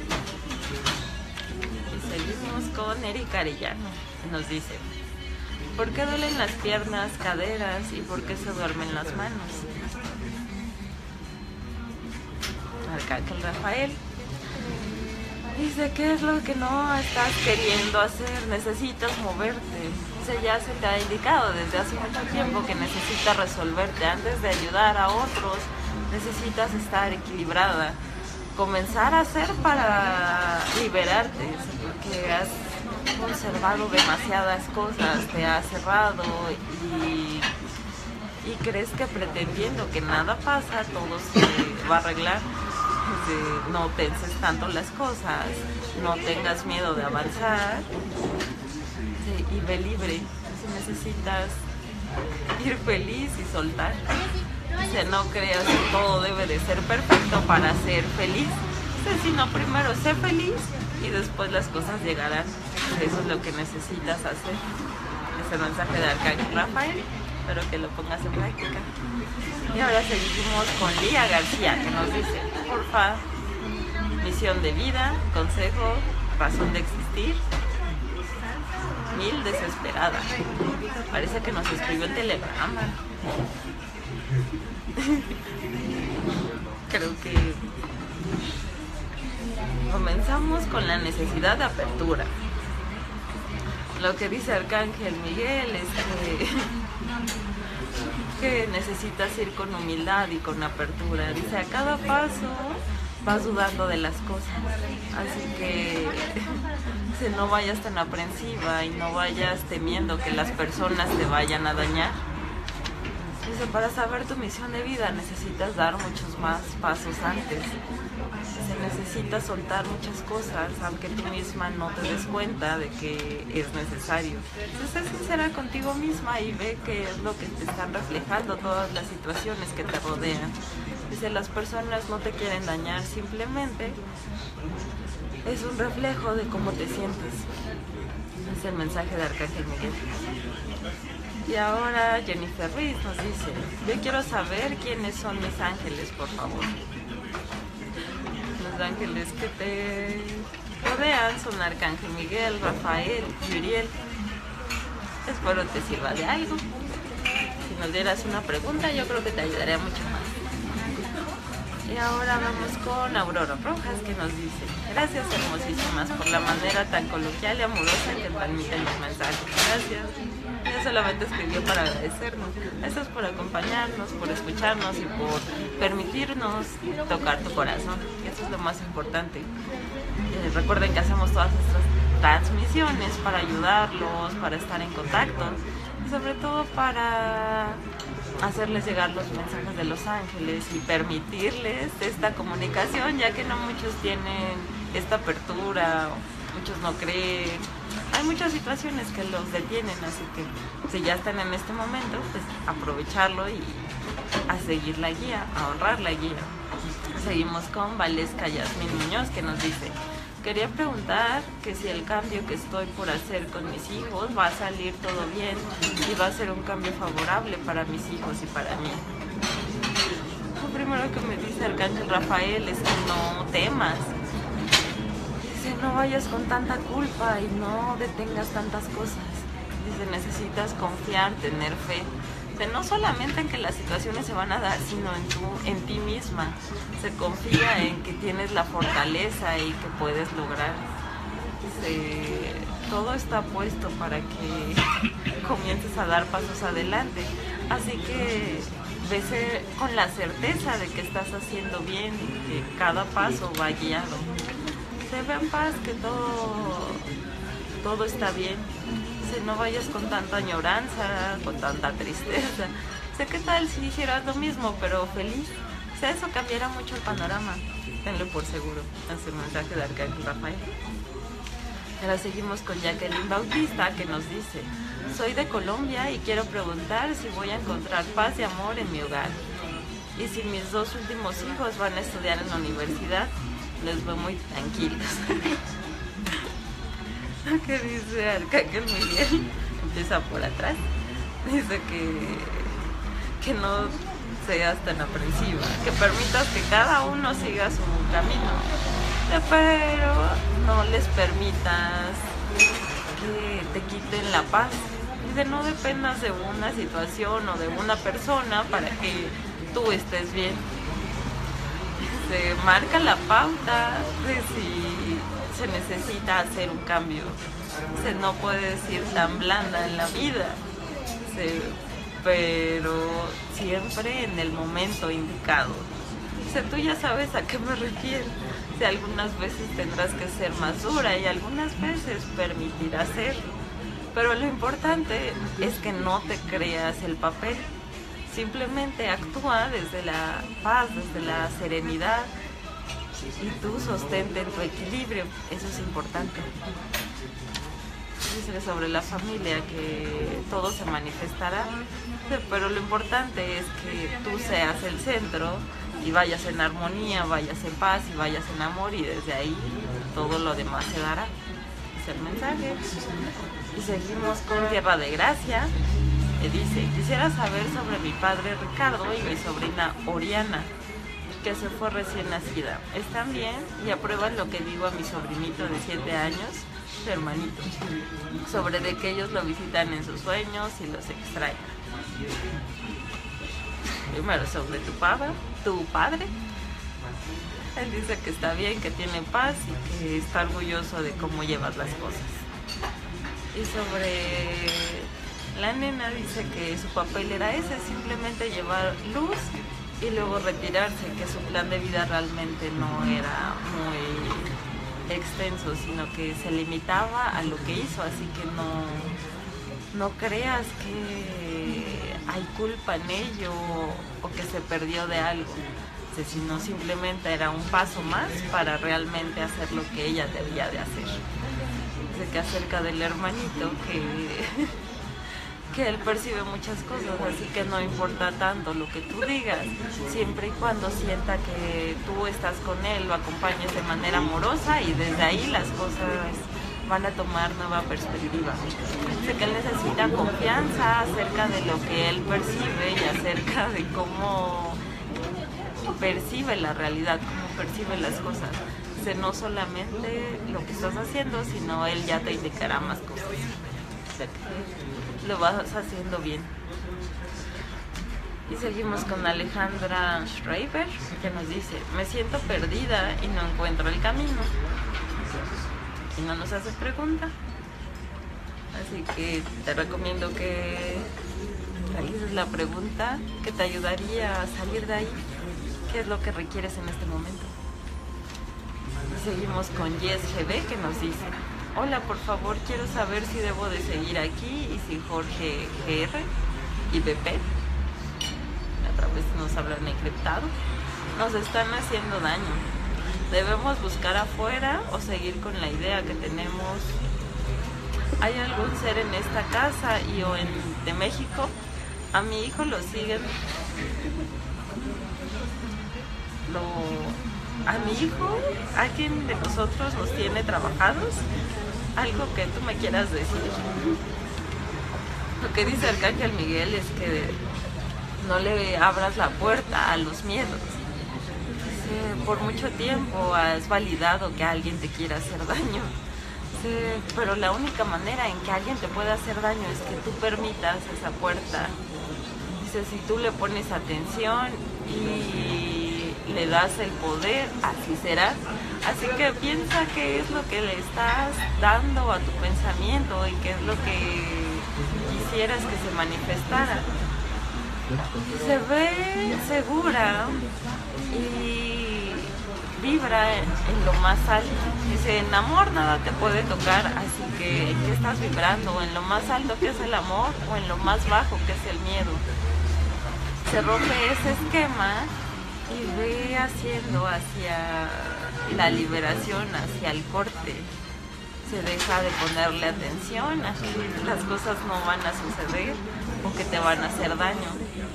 Y seguimos con Erika Arellano, que nos dice: ¿por qué duelen las piernas, caderas y por qué se duermen las manos? Arcángel Rafael dice, ¿qué es lo que no estás queriendo hacer? Necesitas moverte. Dice, ya se te ha indicado desde hace mucho tiempo que necesitas resolverte. Antes de ayudar a otros, necesitas estar equilibrada. Comenzar a hacer para liberarte, porque has conservado demasiadas cosas, te has cerrado y, y crees que pretendiendo que nada pasa, todo se va a arreglar. No tenses tanto las cosas, no tengas miedo de avanzar, sí, y ve libre. Si necesitas ir feliz y soltar, o sea, no creas que todo debe de ser perfecto para ser feliz, o sea, sino primero sé feliz y después las cosas llegarán. Eso es lo que necesitas hacer. Es el mensaje de Arcángel Rafael. Espero que lo pongas en práctica. Y ahora seguimos con Lía García, que nos dice: porfa, misión de vida, consejo, razón de existir. Mil desesperada. Parece que nos escribió el telegrama. Creo que comenzamos con la necesidad de apertura. Lo que dice Arcángel Miguel es que que necesitas ir con humildad y con apertura. Dice, a cada paso vas dudando de las cosas, así que dice, no vayas tan aprensiva y no vayas temiendo que las personas te vayan a dañar. Dice, para saber tu misión de vida necesitas dar muchos más pasos antes. Se necesita soltar muchas cosas, aunque tú misma no te des cuenta de que es necesario. Entonces, sé sincera contigo misma y ve qué es lo que te están reflejando todas las situaciones que te rodean. Dice, las personas no te quieren dañar, simplemente es un reflejo de cómo te sientes. Es el mensaje de Arcángel Miguel. Y ahora Jennifer Ruiz nos dice, yo quiero saber quiénes son mis ángeles, por favor. Los ángeles que te rodean son Arcángel Miguel, Rafael y Uriel. Espero te sirva de algo. Si nos dieras una pregunta, yo creo que te ayudaría mucho más. Y ahora vamos con Aurora Rojas, que nos dice: gracias hermosísimas por la manera tan coloquial y amorosa que transmiten los mensajes. Gracias. Ella solamente escribió para agradecernos. Gracias por acompañarnos, por escucharnos y por permitirnos tocar tu corazón. Eso es lo más importante. Eh, recuerden que hacemos todas estas transmisiones para ayudarlos, para estar en contacto y sobre todo para hacerles llegar los mensajes de los ángeles y permitirles esta comunicación, ya que no muchos tienen esta apertura, muchos no creen. Hay muchas situaciones que los detienen, así que si ya están en este momento, pues aprovecharlo y a seguir la guía, a honrar la guía. Seguimos con Valesca Yasmín Muñoz, que nos dice: quería preguntar que si el cambio que estoy por hacer con mis hijos va a salir todo bien y va a ser un cambio favorable para mis hijos y para mí. Lo primero que me dice Arcángel Rafael es que no temas. Dice: no vayas con tanta culpa y no detengas tantas cosas. Dice: necesitas confiar, tener fe. No solamente en que las situaciones se van a dar, sino en, tu, en ti misma. Se confía en que tienes la fortaleza y que puedes lograr. Se, todo está puesto para que comiences a dar pasos adelante. Así que vese con la certeza de que estás haciendo bien y que cada paso va guiado. Se ve en paz, que todo, todo está bien. No vayas con tanta añoranza, con tanta tristeza. Sé que tal si hicieras lo mismo, pero feliz. O sea, eso cambiará mucho el panorama. Tenlo por seguro. Es el mensaje de Arcángel Rafael. Ahora seguimos con Jacqueline Bautista, que nos dice: soy de Colombia y quiero preguntar si voy a encontrar paz y amor en mi hogar. Y si mis dos últimos hijos van a estudiar en la universidad, los veo muy tranquilos. ¿Qué dice Arcángel Miguel? Empieza por atrás. Dice que, que no seas tan aprensiva, que permitas que cada uno siga su camino, pero no les permitas que te quiten la paz. Dice: no dependas de una situación o de una persona para que tú estés bien. Dice: marca la pauta de si se necesita hacer un cambio. Se no puedes ir tan blanda en la vida, se, pero siempre en el momento indicado. Se, tú ya sabes a qué me refiero. Si algunas veces tendrás que ser más dura y algunas veces permitirás ser, pero lo importante es que no te creas el papel. Simplemente actúa desde la paz, desde la serenidad, y tú sostente en tu equilibrio. Eso es importante. Dice sobre la familia que todo se manifestará, pero lo importante es que tú seas el centro y vayas en armonía, vayas en paz y vayas en amor, y desde ahí todo lo demás se dará. Es el mensaje. Y seguimos con Tierra de Gracia, que dice: quisiera saber sobre mi padre Ricardo y mi sobrina Oriana, que se fue recién nacida. ¿Están bien? Y aprueban lo que digo a mi sobrinito de siete años, su hermanito, sobre de que ellos lo visitan en sus sueños y los extrañan. Primero sobre tu padre, tu padre. Él dice que está bien, que tiene paz y que está orgulloso de cómo llevas las cosas. Y sobre la nena dice que su papel era ese, simplemente llevar luz y luego retirarse, que su plan de vida realmente no era muy extenso, sino que se limitaba a lo que hizo, así que no, no creas que hay culpa en ello o que se perdió de algo, sino simplemente era un paso más para realmente hacer lo que ella debía de hacer. Dice que acerca del hermanito que... que él percibe muchas cosas, así que no importa tanto lo que tú digas, siempre y cuando sienta que tú estás con él, lo acompañes de manera amorosa, y desde ahí las cosas van a tomar nueva perspectiva. Dice que él necesita confianza acerca de lo que él percibe y acerca de cómo percibe la realidad, cómo percibe las cosas. Dice, no solamente lo que estás haciendo, sino él ya te indicará más cosas. O sea, que lo vas haciendo bien. Y seguimos con Alejandra Schreiber, que nos dice, me siento perdida y no encuentro el camino. Y no nos hace pregunta. Así que te recomiendo que realices la pregunta que te ayudaría a salir de ahí. ¿Qué es lo que requieres en este momento? Y seguimos con Yes G B, que nos dice, hola, por favor, quiero saber si debo de seguir aquí y si Jorge G R y B P, otra vez nos hablan encriptado, nos están haciendo daño. ¿Debemos buscar afuera o seguir con la idea que tenemos? ¿Hay algún ser en esta casa y o en de México? A mi hijo lo siguen... Lo, a mi hijo, alguien de nosotros nos tiene trabajados. Algo que tú me quieras decir. Lo que dice Arcángel Miguel es que no le abras la puerta a los miedos. Dice, por mucho tiempo has validado que alguien te quiera hacer daño. Dice, pero la única manera en que alguien te pueda hacer daño es que tú permitas esa puerta. Dice, si tú le pones atención y le das el poder, así será. Así que piensa qué es lo que le estás dando a tu pensamiento y qué es lo que quisieras que se manifestara. Se ve segura y vibra en, en lo más alto. Dice, en amor nada te puede tocar, así que ¿en qué estás vibrando? ¿En lo más alto que es el amor o en lo más bajo que es el miedo? Se rompe ese esquema y ve haciendo hacia la liberación, hacia el corte. Se deja de ponerle atención a que las cosas no van a suceder o que te van a hacer daño.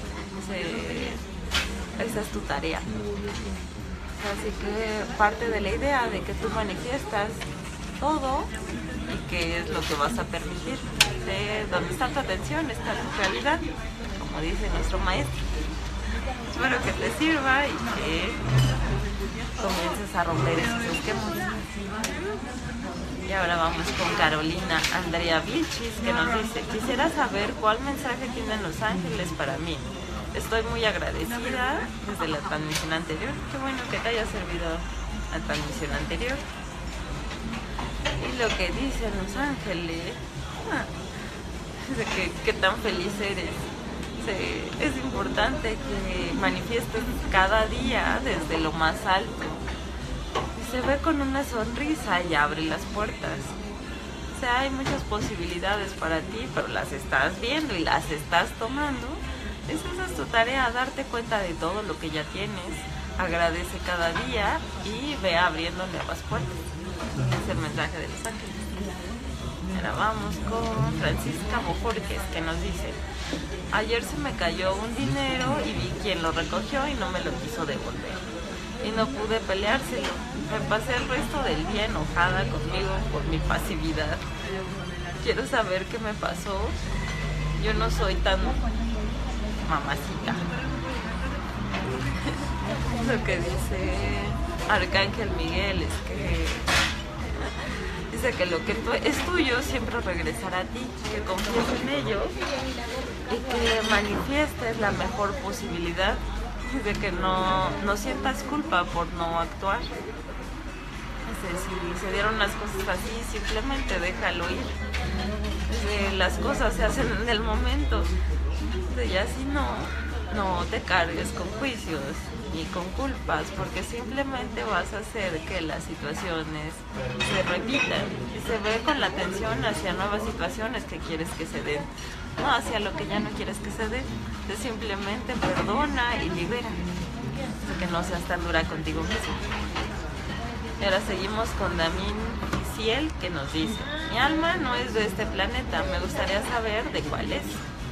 Se, esa es tu tarea. Así que parte de la idea de que tú manifiestas todo y qué es lo que vas a permitir. De donde está tu atención está tu realidad, como dice nuestro maestro. Espero que te sirva y que comiences a romper esos esquemas. Y ahora vamos con Carolina Andrea Vilchis, que nos dice, quisiera saber cuál mensaje tienen los ángeles para mí. Estoy muy agradecida desde la transmisión anterior. Qué bueno que te haya servido la transmisión anterior. Y lo que dicen los ángeles, ah, de que qué tan feliz eres. Es importante que manifiestes cada día desde lo más alto. Se ve con una sonrisa y abre las puertas. O sea, hay muchas posibilidades para ti, pero las estás viendo y las estás tomando. Esa es tu tarea, darte cuenta de todo lo que ya tienes. Agradece cada día y ve abriendo nuevas puertas. Es el mensaje de los ángeles. Ahora vamos con Francisca Bojorques, que nos dice, ayer se me cayó un dinero y vi quién lo recogió y no me lo quiso devolver. Y no pude peleárselo. Me pasé el resto del día enojada conmigo por mi pasividad. Quiero saber qué me pasó. Yo no soy tan mamacita. Lo que dice Arcángel Miguel es que dice que lo que es tuyo siempre regresará a ti, que confíes en ello y que manifiestes la mejor posibilidad, de que no, no sientas culpa por no actuar. Dice, si se dieron las cosas así, simplemente déjalo ir. Dice, las cosas se hacen en el momento. Dice, y así no, no te cargues con juicios ni con culpas, porque simplemente vas a hacer que las situaciones se repitan y se ve con la atención hacia nuevas situaciones que quieres que se den, no hacia lo que ya no quieres que se dé. Entonces simplemente perdona y libera, que no seas tan dura contigo mismo. Y ahora seguimos con Damín Ciel, que nos dice, mi alma no es de este planeta, me gustaría saber de cuál es.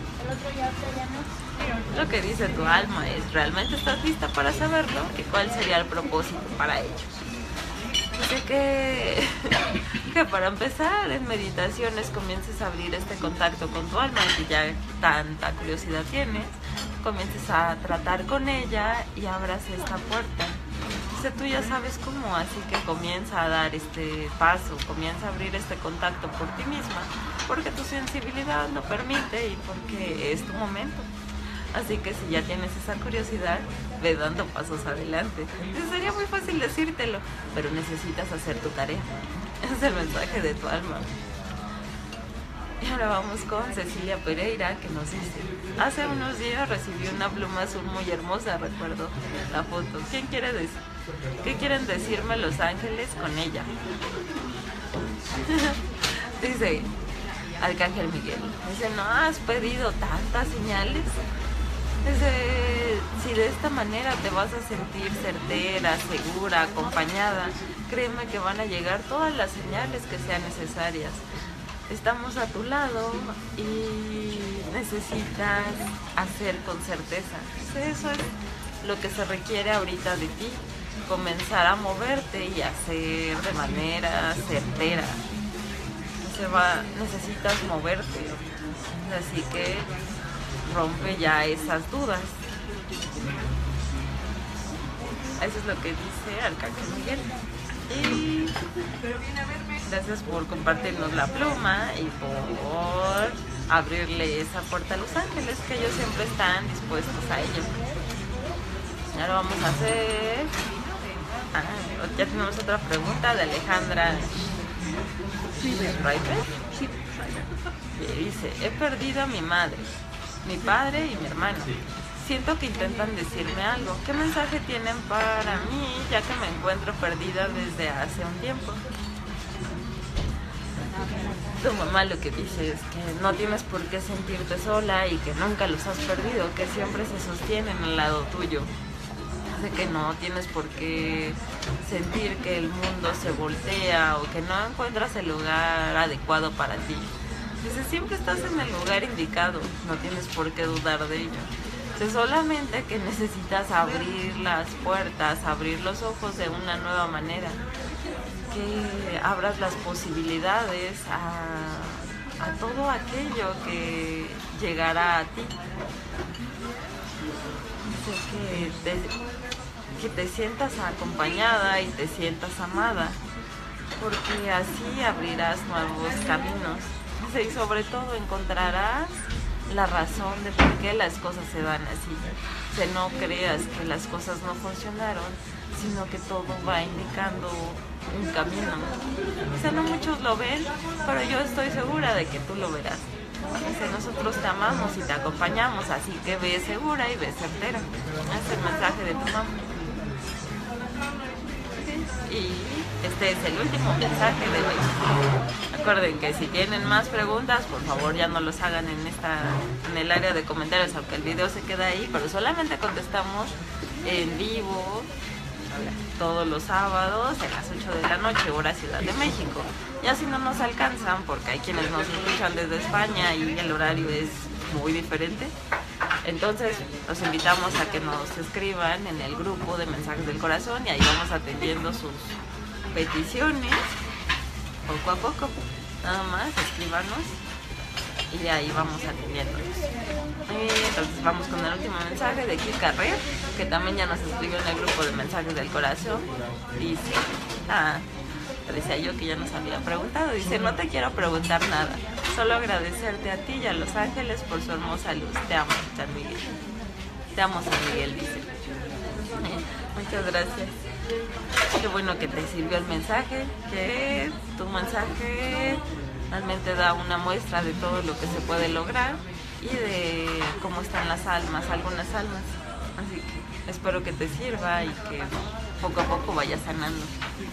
Lo que dice tu alma es, ¿realmente estás lista para saberlo? ¿Y cuál sería el propósito para ello? Dice que, que para empezar en meditaciones comiences a abrir este contacto con tu alma, que ya tanta curiosidad tienes, comiences a tratar con ella y abras esta puerta. Dice, tú ya sabes cómo, así que comienza a dar este paso, comienza a abrir este contacto por ti misma, porque tu sensibilidad lo permite y porque es tu momento. Así que si ya tienes esa curiosidad, ve dando pasos adelante. Dice, sería muy fácil decírtelo, pero necesitas hacer tu tarea. Es el mensaje de tu alma. Y ahora vamos con Cecilia Pereira, que nos dice, hace unos días recibí una pluma azul muy hermosa, recuerdo la foto. ¿Quién quiere decir? ¿Qué quieren decirme los ángeles con ella? Dice Arcángel Miguel, dice, ¿no has pedido tantas señales? Dice, si de esta manera te vas a sentir certera, segura, acompañada, créeme que van a llegar todas las señales que sean necesarias. Estamos a tu lado y necesitas hacer con certeza. Eso es lo que se requiere ahorita de ti, comenzar a moverte y hacer de manera certera. Se va, necesitas moverte, así que rompe ya esas dudas. Eso es lo que dice Arcángel Miguel. Y gracias por compartirnos la pluma y por abrirle esa puerta a los ángeles, que ellos siempre están dispuestos a ello. Y ahora vamos a hacer... Ah, ya tenemos otra pregunta de Alejandra Schreiber. Y dice, he perdido a mi madre, mi padre y mi hermano. Siento que intentan decirme algo. ¿Qué mensaje tienen para mí, ya que me encuentro perdida desde hace un tiempo? Tu mamá lo que dice es que no tienes por qué sentirte sola y que nunca los has perdido, que siempre se sostienen al lado tuyo. De que no tienes por qué sentir que el mundo se voltea o que no encuentras el lugar adecuado para ti. Dice, siempre estás en el lugar indicado, no tienes por qué dudar de ello. Dice, solamente que necesitas abrir las puertas, abrir los ojos de una nueva manera, que abras las posibilidades a, a todo aquello que llegará a ti. Dice que te, que te sientas acompañada y te sientas amada, porque así abrirás nuevos caminos. Dice, y sobre todo encontrarás la razón de por qué las cosas se dan así. Que no creas que las cosas no funcionaron, sino que todo va indicando un camino. O sea, no muchos lo ven, pero yo estoy segura de que tú lo verás. Dice, nosotros te amamos y te acompañamos, así que ve segura y ve certera. Es el mensaje de tu mamá. Y este es el último mensaje de hoy. Recuerden que si tienen más preguntas, por favor ya no los hagan en esta en el área de comentarios, aunque el video se queda ahí, pero solamente contestamos en vivo todos los sábados a las ocho de la noche, hora Ciudad de México. Ya si no nos alcanzan, porque hay quienes nos escuchan desde España y el horario es muy diferente, entonces los invitamos a que nos escriban en el grupo de Mensajes del Corazón y ahí vamos atendiendo sus peticiones poco a poco. Nada más escríbanos y ahí vamos atendiéndolos. Y entonces vamos con el último mensaje de Kika Red, que también ya nos escribió en el grupo de Mensajes del Corazón. Dice, ah, decía yo que ya nos había preguntado, dice, no te quiero preguntar nada, solo agradecerte a ti y a los ángeles por su hermosa luz. Te amo, San Miguel. Te amo, San Miguel, dice. Muchas gracias. Qué bueno que te sirvió el mensaje, que tu mensaje realmente da una muestra de todo lo que se puede lograr y de cómo están las almas, algunas almas. Así que espero que te sirva y que poco a poco vayas sanando.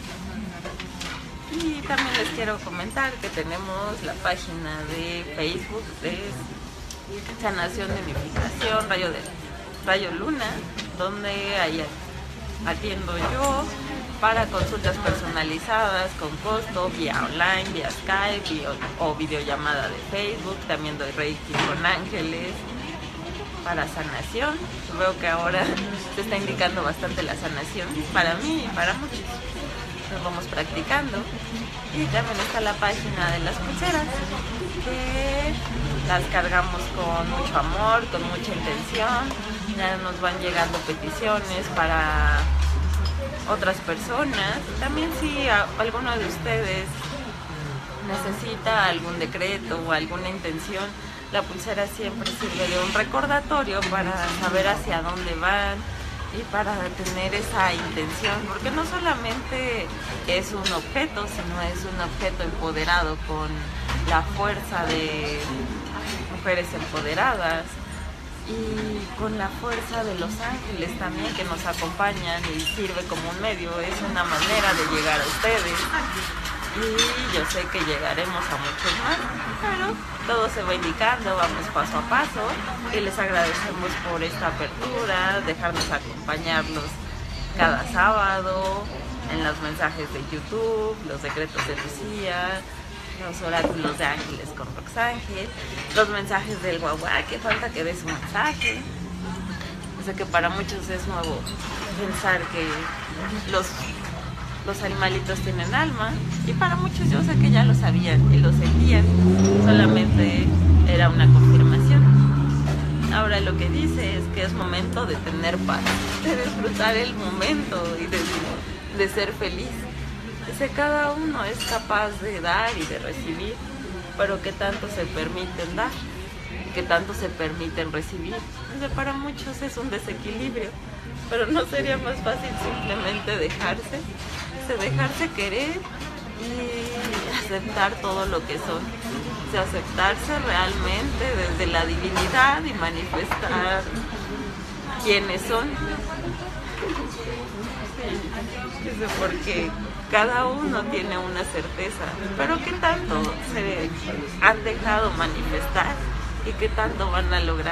Y también les quiero comentar que tenemos la página de Facebook de Sanación de Unificación, Rayo, de, Rayo Luna, donde ahí atiendo yo para consultas personalizadas con costo, vía online, vía Skype vía, o videollamada de Facebook. También doy Reiki con ángeles para sanación. Veo que ahora se está indicando bastante la sanación para mí y para muchos. Nos vamos practicando. Y también está la página de las pulseras, que las cargamos con mucho amor, con mucha intención. Ya nos van llegando peticiones para otras personas. También si a, alguno de ustedes necesita algún decreto o alguna intención, la pulsera siempre sirve de un recordatorio para saber hacia dónde van y para tener esa intención, porque no solamente es un objeto, sino es un objeto empoderado con la fuerza de mujeres empoderadas y con la fuerza de los ángeles también, que nos acompañan y sirve como un medio. Es una manera de llegar a ustedes y yo sé que llegaremos a muchos más, pero todo se va indicando, vamos paso a paso y les agradecemos por esta apertura, dejarnos acompañarlos cada sábado en los mensajes de YouTube, los decretos de Lucía, los oráculos de ángeles con Roxángel, los mensajes del guaguá, que falta que des un mensaje. O sea que para muchos es nuevo pensar que los, los animalitos tienen alma, y para muchos yo sé que ya lo sabían y lo sentían, solamente era una confirmación. Ahora lo que dice es que es momento de tener paz, de disfrutar el momento y de, de ser feliz. Dice, cada uno es capaz de dar y de recibir, pero ¿qué tanto se permiten dar? ¿Qué tanto se permiten recibir? Dice, para muchos es un desequilibrio, pero ¿no sería más fácil simplemente dejarse? Dice, dejarse querer y aceptar todo lo que son. Dice, aceptarse realmente desde la divinidad y manifestar quiénes son. Dice, porque cada uno tiene una certeza, pero ¿qué tanto se han dejado manifestar y qué tanto van a lograr?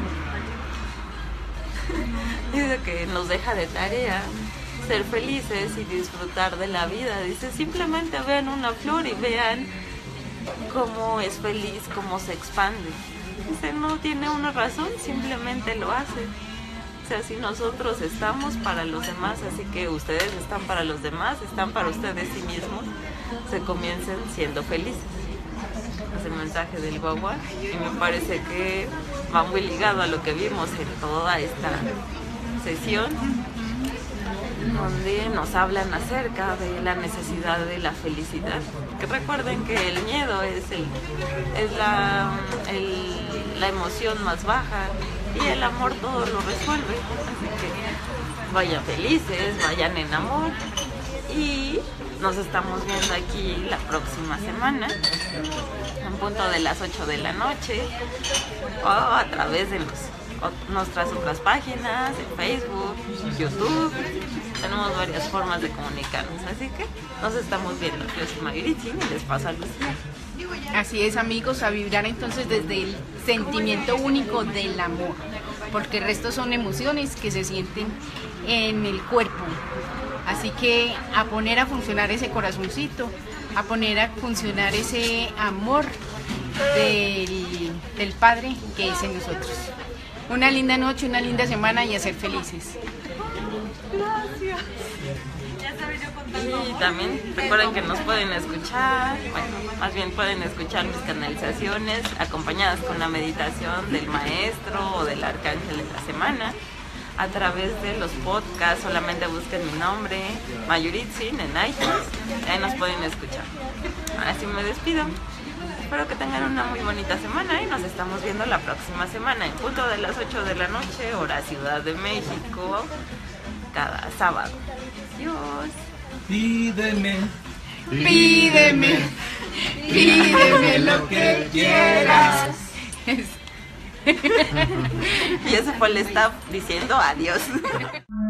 Dice que nos deja de tarea ser felices y disfrutar de la vida. Dice, simplemente vean una flor y vean cómo es feliz, cómo se expande. Dice, no tiene una razón, simplemente lo hace. O sea, si nosotros estamos para los demás, así que ustedes están para los demás, están para ustedes sí mismos, se comiencen siendo felices. Es el mensaje del guagua y me parece que va muy ligado a lo que vimos en toda esta sesión, donde nos hablan acerca de la necesidad de la felicidad. Que recuerden que el miedo es, el, es la, el, la emoción más baja, y el amor todo lo resuelve. Así que vayan felices, vayan en amor, y nos estamos viendo aquí la próxima semana en punto de las ocho de la noche, o a través de los, o, nuestras otras páginas en Facebook, YouTube. Tenemos varias formas de comunicarnos, así que nos estamos viendo. Yo soy Mayuritzin y les paso a Lucía. Así es, amigos, a vibrar entonces desde el sentimiento único del amor, porque el resto son emociones que se sienten en el cuerpo. Así que a poner a funcionar ese corazoncito, a poner a funcionar ese amor del, del Padre que es en nosotros. Una linda noche, una linda semana y a ser felices. Gracias. Y también recuerden que nos pueden escuchar, bueno, más bien pueden escuchar mis canalizaciones acompañadas con la meditación del maestro o del arcángel de la semana a través de los podcasts. Solamente busquen mi nombre, Mayuritzin, en iTunes, y ahí nos pueden escuchar. Ahora sí me despido. Espero que tengan una muy bonita semana y nos estamos viendo la próxima semana en punto de las ocho de la noche, hora Ciudad de México, cada sábado. Adiós. Pídeme, Pídeme, pídeme lo que quieras. Y ese fue el staff diciendo adiós.